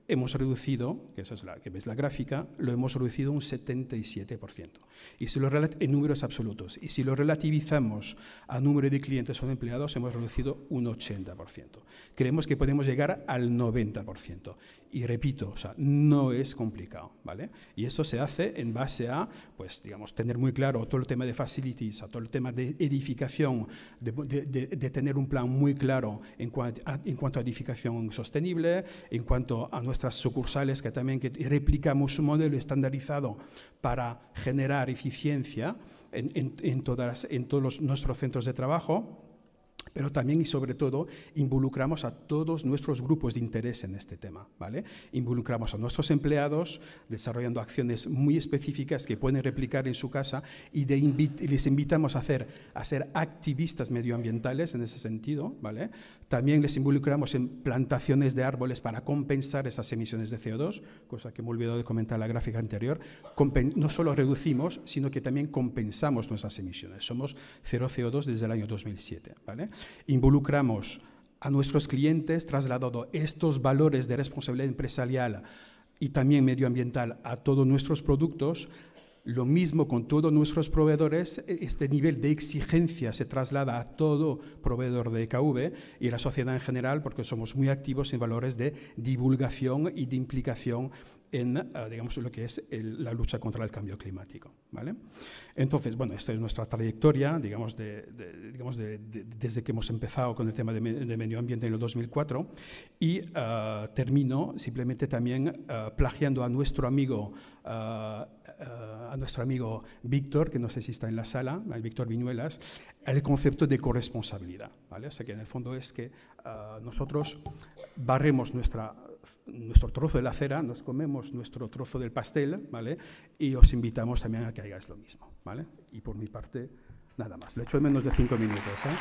hemos reducido, que esa es la que ves la gráfica, lo hemos reducido un 77%. Y si en números absolutos. Y si lo relativizamos a número de clientes o empleados, hemos reducido un 80%. Creemos que podemos llegar al 90%. Y repito, o sea, no es complicado, ¿vale? Y eso se hace en base a, pues, digamos, tener muy claro todo el tema de facilities, todo el tema de edificación, de tener un plan muy claro en cuanto a edificación sostenible, en cuanto a nuestras sucursales, que también replicamos un modelo estandarizado para generar eficiencia en todos nuestros centros de trabajo. Pero también y sobre todo involucramos a todos nuestros grupos de interés en este tema, ¿vale? Involucramos a nuestros empleados desarrollando acciones muy específicas que pueden replicar en su casa y les invitamos a ser activistas medioambientales en ese sentido, ¿vale? También les involucramos en plantaciones de árboles para compensar esas emisiones de CO2, cosa que me he olvidado de comentar en la gráfica anterior. No solo reducimos, sino que también compensamos nuestras emisiones. Somos cero CO2 desde el año 2007, ¿vale? Involucramos a nuestros clientes trasladando estos valores de responsabilidad empresarial y también medioambiental a todos nuestros productos. Lo mismo con todos nuestros proveedores, este nivel de exigencia se traslada a todo proveedor de EKV y a la sociedad en general, porque somos muy activos en valores de divulgación y de implicación en, digamos, lo que es la lucha contra el cambio climático, ¿vale? Entonces, bueno, esta es nuestra trayectoria, digamos, desde que hemos empezado con el tema de medio ambiente en el 2004 y termino simplemente también plagiando a nuestro amigo Víctor, que no sé si está en la sala, Víctor Viñuelas, el concepto de corresponsabilidad, ¿vale? O sea que en el fondo es que nosotros barremos nuestro trozo de la acera, nos comemos nuestro trozo del pastel, ¿vale? Y os invitamos también a que hagáis lo mismo, ¿vale? Y por mi parte, nada más. Lo he hecho en menos de 5 minutos, ¿eh?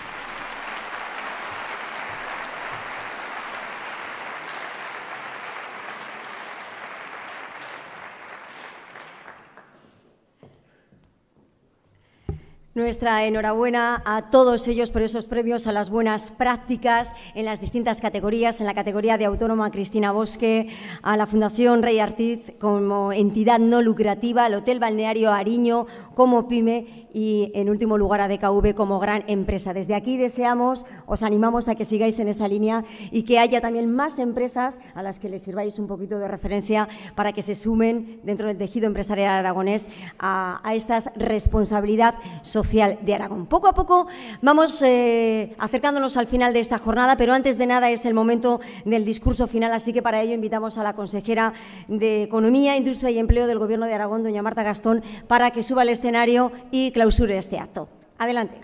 Nuestra enhorabuena a todos ellos por esos premios a las buenas prácticas en las distintas categorías, en la categoría de autónoma Cristina Bosque, a la Fundación Rey Artiz como entidad no lucrativa, al Hotel Balneario Ariño como PYME y, en último lugar, a DKV como gran empresa. Desde aquí deseamos, os animamos a que sigáis en esa línea y que haya también más empresas a las que les sirváis un poquito de referencia para que se sumen dentro del tejido empresarial aragonés a esta responsabilidad social de Aragón. Poco a poco vamos acercándonos al final de esta jornada, pero antes de nada es el momento del discurso final, así que para ello invitamos a la consejera de Economía, Industria y Empleo del Gobierno de Aragón, doña Marta Gastón, para que suba al escenario y clausure este acto. Adelante.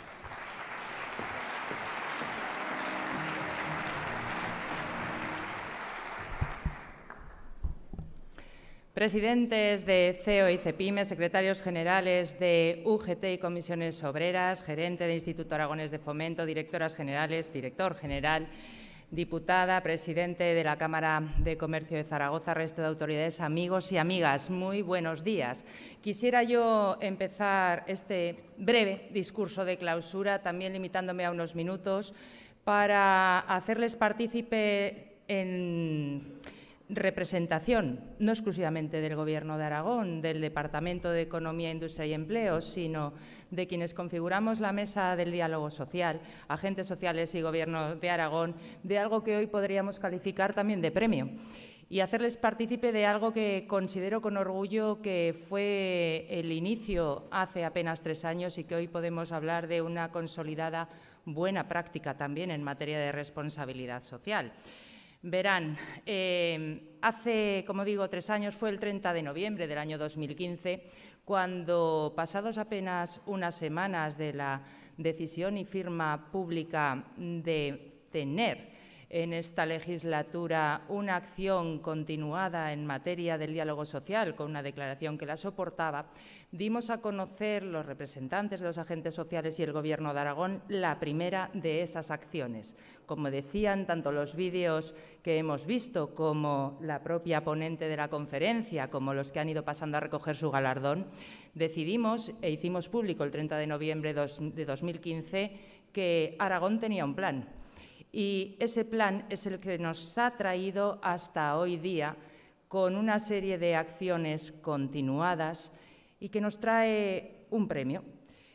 Presidentes de CEO y CEPIME, secretarios generales de UGT y comisiones obreras, gerente de Instituto Aragonés de Fomento, directoras generales, director general, diputada, presidente de la Cámara de Comercio de Zaragoza, resto de autoridades, amigos y amigas, muy buenos días. Quisiera yo empezar este breve discurso de clausura, también limitándome a unos minutos, para hacerles partícipe en representación, no exclusivamente del Gobierno de Aragón, del Departamento de Economía, Industria y Empleo, sino de quienes configuramos la mesa del diálogo social, agentes sociales y Gobierno de Aragón, de algo que hoy podríamos calificar también de premio y hacerles partícipe de algo que considero con orgullo que fue el inicio hace apenas 3 años y que hoy podemos hablar de una consolidada buena práctica también en materia de responsabilidad social. Verán, hace, como digo, 3 años, fue el 30 de noviembre del año 2015, cuando, pasados apenas unas semanas de la decisión y firma pública de tener en esta legislatura una acción continuada en materia del diálogo social, con una declaración que la soportaba, dimos a conocer los representantes de los agentes sociales y el Gobierno de Aragón la primera de esas acciones. Como decían tanto los vídeos que hemos visto como la propia ponente de la conferencia, como los que han ido pasando a recoger su galardón, decidimos e hicimos público el 30 de noviembre de 2015 que Aragón tenía un plan. Y ese plan es el que nos ha traído hasta hoy día con una serie de acciones continuadas y que nos trae un premio.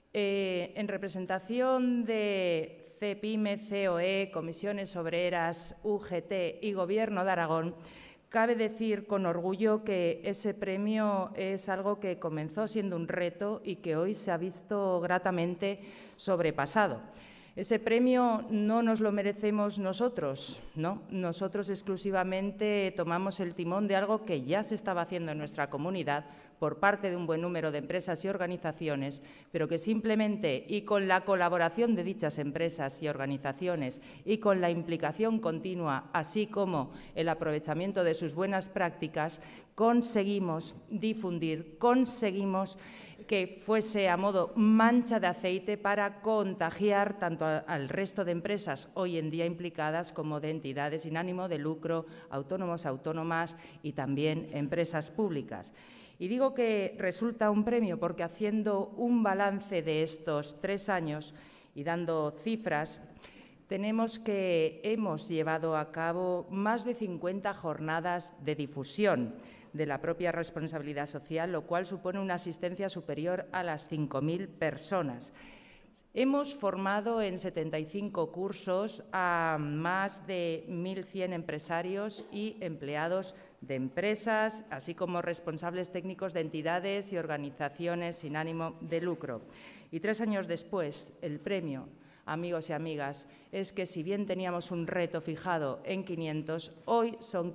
En representación de CEPIME, COE, Comisiones Obreras, UGT y Gobierno de Aragón, cabe decir con orgullo que ese premio es algo que comenzó siendo un reto y que hoy se ha visto gratamente sobrepasado. Ese premio no nos lo merecemos nosotros, ¿no? Nosotros exclusivamente tomamos el timón de algo que ya se estaba haciendo en nuestra comunidad por parte de un buen número de empresas y organizaciones, pero que simplemente, y con la colaboración de dichas empresas y organizaciones y con la implicación continua, así como el aprovechamiento de sus buenas prácticas, conseguimos difundir, conseguimos que fuese a modo mancha de aceite para contagiar tanto al resto de empresas hoy en día implicadas como de entidades sin ánimo de lucro, autónomos, autónomas y también empresas públicas. Y digo que resulta un premio porque haciendo un balance de estos 3 años y dando cifras, tenemos que hemos llevado a cabo más de 50 jornadas de difusión de la propia responsabilidad social, lo cual supone una asistencia superior a las 5.000 personas. Hemos formado en 75 cursos a más de 1.100 empresarios y empleados de empresas, así como responsables técnicos de entidades y organizaciones sin ánimo de lucro. Y 3 años después, el premio, amigos y amigas, es que si bien teníamos un reto fijado en 500, hoy son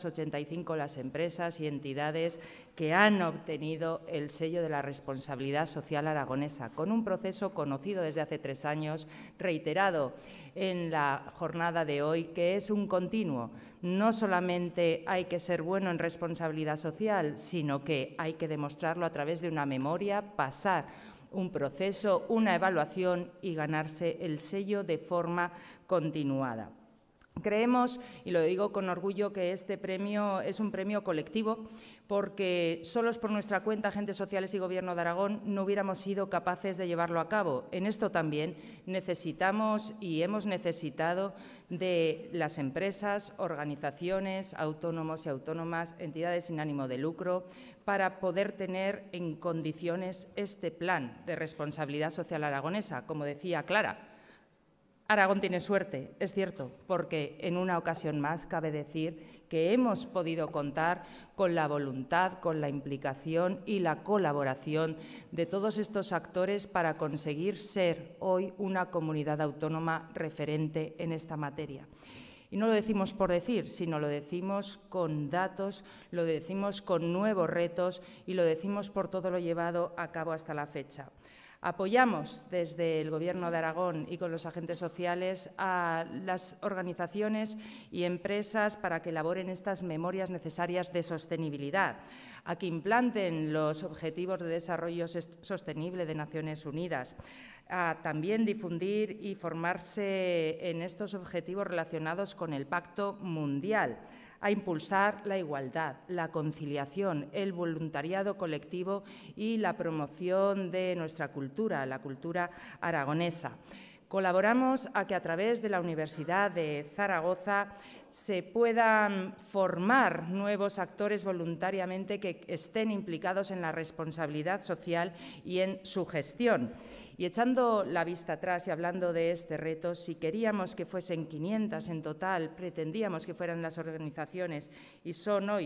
585 las empresas y entidades que han obtenido el sello de la responsabilidad social aragonesa, con un proceso conocido desde hace 3 años, reiterado en la jornada de hoy, que es un continuo. No solamente hay que ser bueno en responsabilidad social, sino que hay que demostrarlo a través de una memoria, pasar un proceso, una evaluación y ganarse el sello de forma continuada. Creemos, y lo digo con orgullo, que este premio es un premio colectivo porque solos por nuestra cuenta, agentes sociales y Gobierno de Aragón, no hubiéramos sido capaces de llevarlo a cabo. En esto también necesitamos y hemos necesitado de las empresas, organizaciones, autónomos y autónomas, entidades sin ánimo de lucro, para poder tener en condiciones este plan de responsabilidad social aragonesa. Como decía Clara, Aragón tiene suerte, es cierto, porque en una ocasión más cabe decir que hemos podido contar con la voluntad, con la implicación y la colaboración de todos estos actores para conseguir ser hoy una comunidad autónoma referente en esta materia. Y no lo decimos por decir, sino lo decimos con datos, lo decimos con nuevos retos y lo decimos por todo lo llevado a cabo hasta la fecha. Apoyamos desde el Gobierno de Aragón y con los agentes sociales a las organizaciones y empresas para que elaboren estas memorias necesarias de sostenibilidad, a que implanten los Objetivos de Desarrollo Sostenible de Naciones Unidas, a también difundir y formarse en estos objetivos relacionados con el Pacto Mundial, a impulsar la igualdad, la conciliación, el voluntariado colectivo y la promoción de nuestra cultura, la cultura aragonesa. Colaboramos a que a través de la Universidad de Zaragoza se puedan formar nuevos actores voluntariamente que estén implicados en la responsabilidad social y en su gestión. Y echando la vista atrás y hablando de este reto, si queríamos que fuesen 500 en total, pretendíamos que fueran las organizaciones y son hoy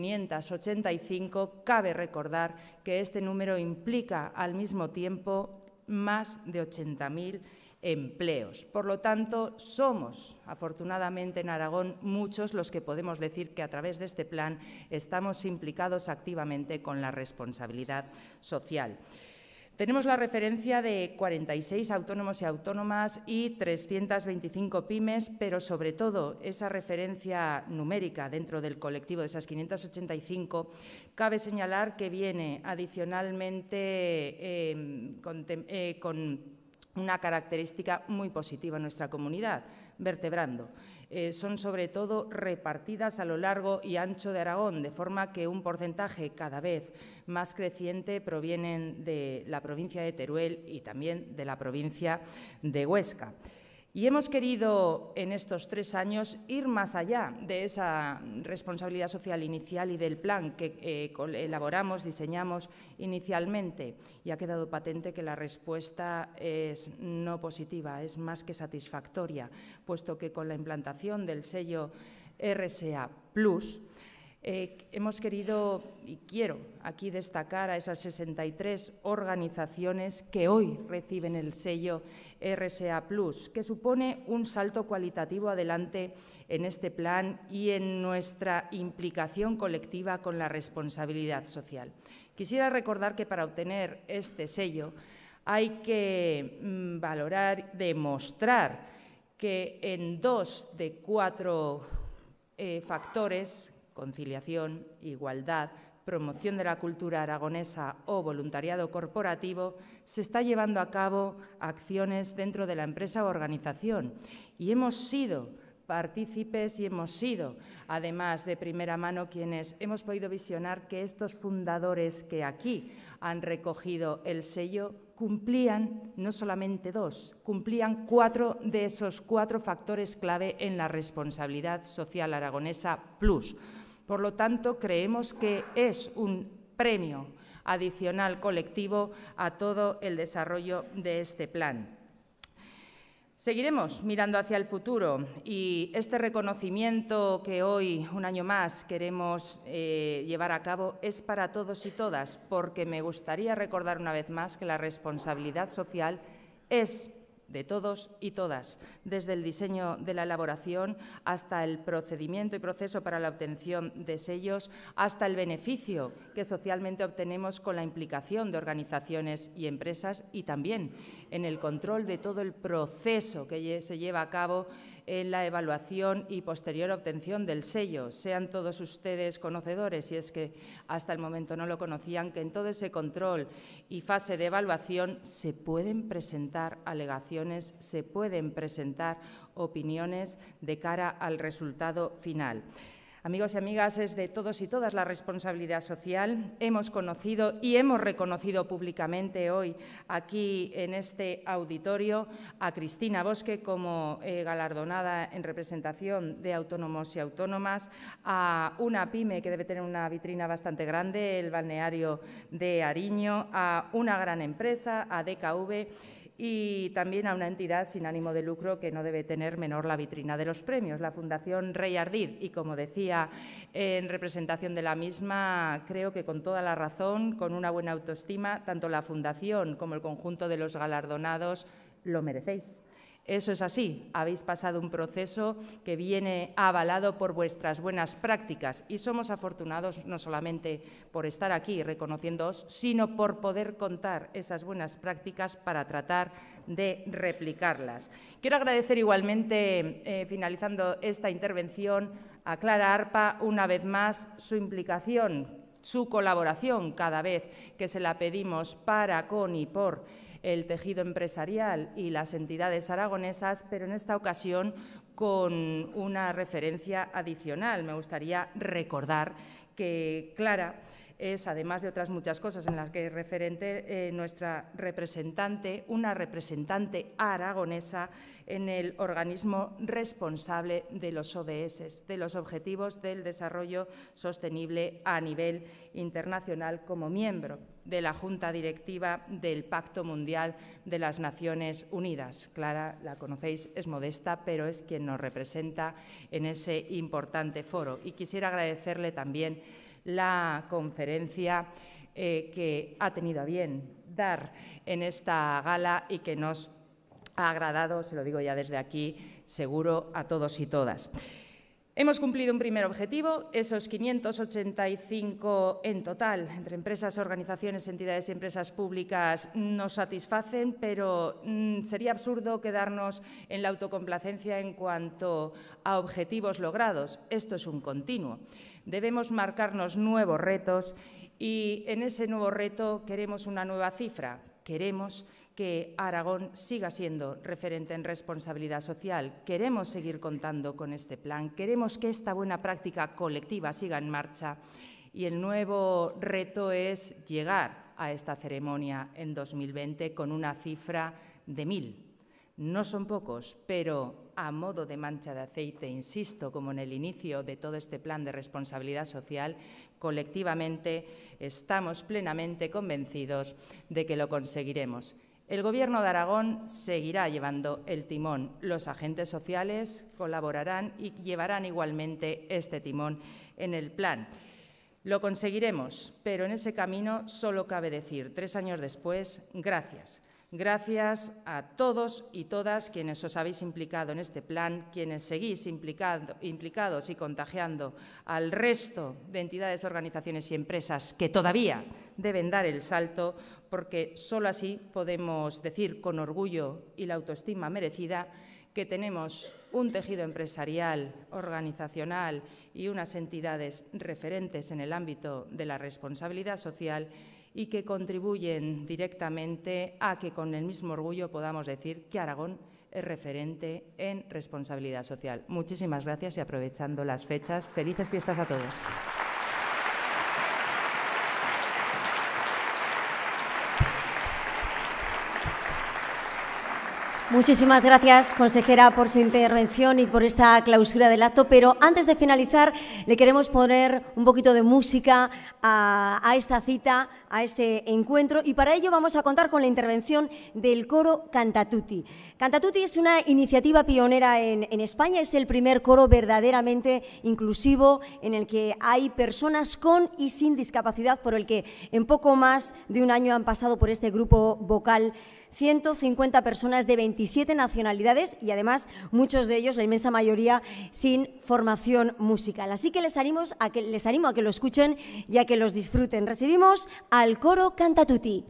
585, cabe recordar que este número implica al mismo tiempo más de 80.000 empleos. Por lo tanto, somos, afortunadamente en Aragón, muchos los que podemos decir que a través de este plan estamos implicados activamente con la responsabilidad social. Tenemos la referencia de 46 autónomos y autónomas y 325 pymes, pero sobre todo esa referencia numérica dentro del colectivo de esas 585, cabe señalar que viene adicionalmente con una característica muy positiva en nuestra comunidad, vertebrando. Son sobre todo repartidas a lo largo y ancho de Aragón, de forma que un porcentaje cada vez más creciente provienen de la provincia de Teruel y también de la provincia de Huesca. Y hemos querido en estos 3 años ir más allá de esa responsabilidad social inicial y del plan que elaboramos, diseñamos inicialmente. Y ha quedado patente que la respuesta es no positiva, es más que satisfactoria, puesto que con la implantación del sello RSA Plus, hemos querido y quiero aquí destacar a esas 63 organizaciones que hoy reciben el sello RSA Plus, que supone un salto cualitativo adelante en este plan y en nuestra implicación colectiva con la responsabilidad social. Quisiera recordar que para obtener este sello hay que valorar, demostrar que en 2 de 4 factores, conciliación, igualdad, promoción de la cultura aragonesa o voluntariado corporativo, se está llevando a cabo acciones dentro de la empresa o organización. Y hemos sido partícipes y hemos sido, además de primera mano, quienes hemos podido visionar que estos fundadores que aquí han recogido el sello cumplían no solamente 2, cumplían 4 de esos 4 factores clave en la responsabilidad social aragonesa Plus. Por lo tanto, creemos que es un premio adicional colectivo a todo el desarrollo de este plan. Seguiremos mirando hacia el futuro y este reconocimiento que hoy, un año más, queremos llevar a cabo es para todos y todas, porque me gustaría recordar una vez más que la responsabilidad social es de todos y todas, desde el diseño de la elaboración hasta el procedimiento y proceso para la obtención de sellos, hasta el beneficio que socialmente obtenemos con la implicación de organizaciones y empresas y también en el control de todo el proceso que se lleva a cabo en la evaluación y posterior obtención del sello. Sean todos ustedes conocedores, si es que hasta el momento no lo conocían, que en todo ese control y fase de evaluación se pueden presentar alegaciones, se pueden presentar opiniones de cara al resultado final. Amigos y amigas, es de todos y todas la responsabilidad social. Hemos conocido y hemos reconocido públicamente hoy aquí en este auditorio a Cristina Bosque como galardonada en representación de autónomos y autónomas, a una pyme que debe tener una vitrina bastante grande, el balneario de Ariño, a una gran empresa, a DKV, y también a una entidad sin ánimo de lucro que no debe tener menor la vitrina de los premios, la Fundación Rey Ardid. Y como decía en representación de la misma, creo que con toda la razón, con una buena autoestima, tanto la Fundación como el conjunto de los galardonados lo merecéis. Eso es así, habéis pasado un proceso que viene avalado por vuestras buenas prácticas y somos afortunados no solamente por estar aquí reconociéndoos, sino por poder contar esas buenas prácticas para tratar de replicarlas. Quiero agradecer igualmente, finalizando esta intervención, a Clara Arpa una vez más su implicación, su colaboración cada vez que se la pedimos para, con y por el tejido empresarial y las entidades aragonesas, pero en esta ocasión con una referencia adicional. Me gustaría recordar que Clara es, además de otras muchas cosas en las que es referente, nuestra representante, una representante aragonesa en el organismo responsable de los ODS, de los Objetivos del Desarrollo Sostenible a nivel internacional, como miembro de la Junta Directiva del Pacto Mundial de las Naciones Unidas. Clara, la conocéis, es modesta, pero es quien nos representa en ese importante foro. Y quisiera agradecerle también la conferencia que ha tenido a bien dar en esta gala y que nos ha agradado, se lo digo ya desde aquí, seguro a todos y todas. Hemos cumplido un primer objetivo, esos 585 en total, entre empresas, organizaciones, entidades y empresas públicas, nos satisfacen, pero sería absurdo quedarnos en la autocomplacencia en cuanto a objetivos logrados. Esto es un continuo. Debemos marcarnos nuevos retos y en ese nuevo reto queremos una nueva cifra. Queremos que Aragón siga siendo referente en responsabilidad social. Queremos seguir contando con este plan. Queremos que esta buena práctica colectiva siga en marcha. Y el nuevo reto es llegar a esta ceremonia en 2020 con una cifra de 1000. No son pocos, pero a modo de mancha de aceite, insisto, como en el inicio de todo este plan de responsabilidad social, colectivamente estamos plenamente convencidos de que lo conseguiremos. El Gobierno de Aragón seguirá llevando el timón. Los agentes sociales colaborarán y llevarán igualmente este timón en el plan. Lo conseguiremos, pero en ese camino solo cabe decir, 3 años después, gracias. Gracias a todos y todas quienes os habéis implicado en este plan, quienes seguís implicados y contagiando al resto de entidades, organizaciones y empresas que todavía deben dar el salto, porque solo así podemos decir con orgullo y la autoestima merecida que tenemos un tejido empresarial, organizacional y unas entidades referentes en el ámbito de la responsabilidad social y que contribuyen directamente a que con el mismo orgullo podamos decir que Aragón es referente en responsabilidad social. Muchísimas gracias y aprovechando las fechas, felices fiestas a todos. Muchísimas gracias, consejera, por su intervención y por esta clausura del acto. Pero antes de finalizar, le queremos poner un poquito de música a esta cita, a este encuentro. Y para ello vamos a contar con la intervención del coro Cantatuti. Cantatuti es una iniciativa pionera en España. Es el primer coro verdaderamente inclusivo en el que hay personas con y sin discapacidad, por el que en poco más de un año han pasado por este grupo vocal 150 personas de 27 nacionalidades y además muchos de ellos, la inmensa mayoría, sin formación musical. Así que les animo a que lo escuchen y a que los disfruten. Recibimos al coro Cantatuti.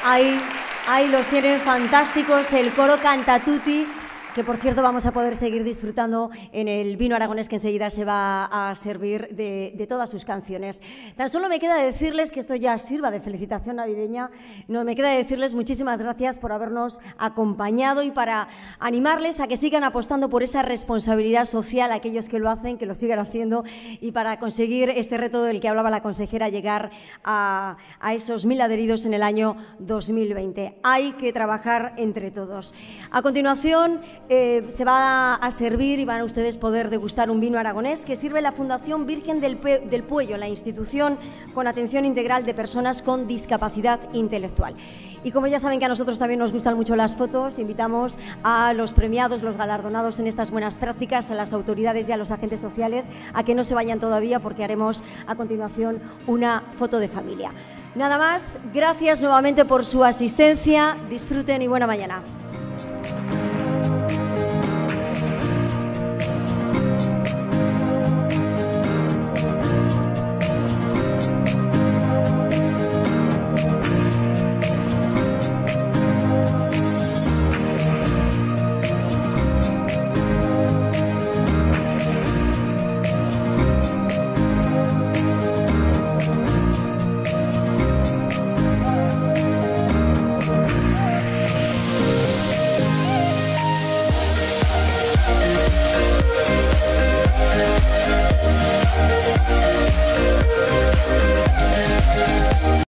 Ahí los tienen fantásticos, el coro Cantatuti, que por cierto vamos a poder seguir disfrutando en el vino aragonés que enseguida se va a servir de todas sus canciones. Tan solo me queda decirles que esto ya sirva de felicitación navideña, no me queda decirles muchísimas gracias por habernos acompañado y para animarles a que sigan apostando por esa responsabilidad social, aquellos que lo hacen, que lo sigan haciendo y para conseguir este reto del que hablaba la consejera, llegar a esos 1000 adheridos en el año 2020. Hay que trabajar entre todos. A continuación, se va a servir y van a ustedes poder degustar un vino aragonés que sirve la Fundación Virgen del Puello, la institución con atención integral de personas con discapacidad intelectual. Y como ya saben que a nosotros también nos gustan mucho las fotos, invitamos a los premiados, los galardonados en estas buenas prácticas, a las autoridades y a los agentes sociales a que no se vayan todavía porque haremos a continuación una foto de familia. Nada más, gracias nuevamente por su asistencia, disfruten y buena mañana.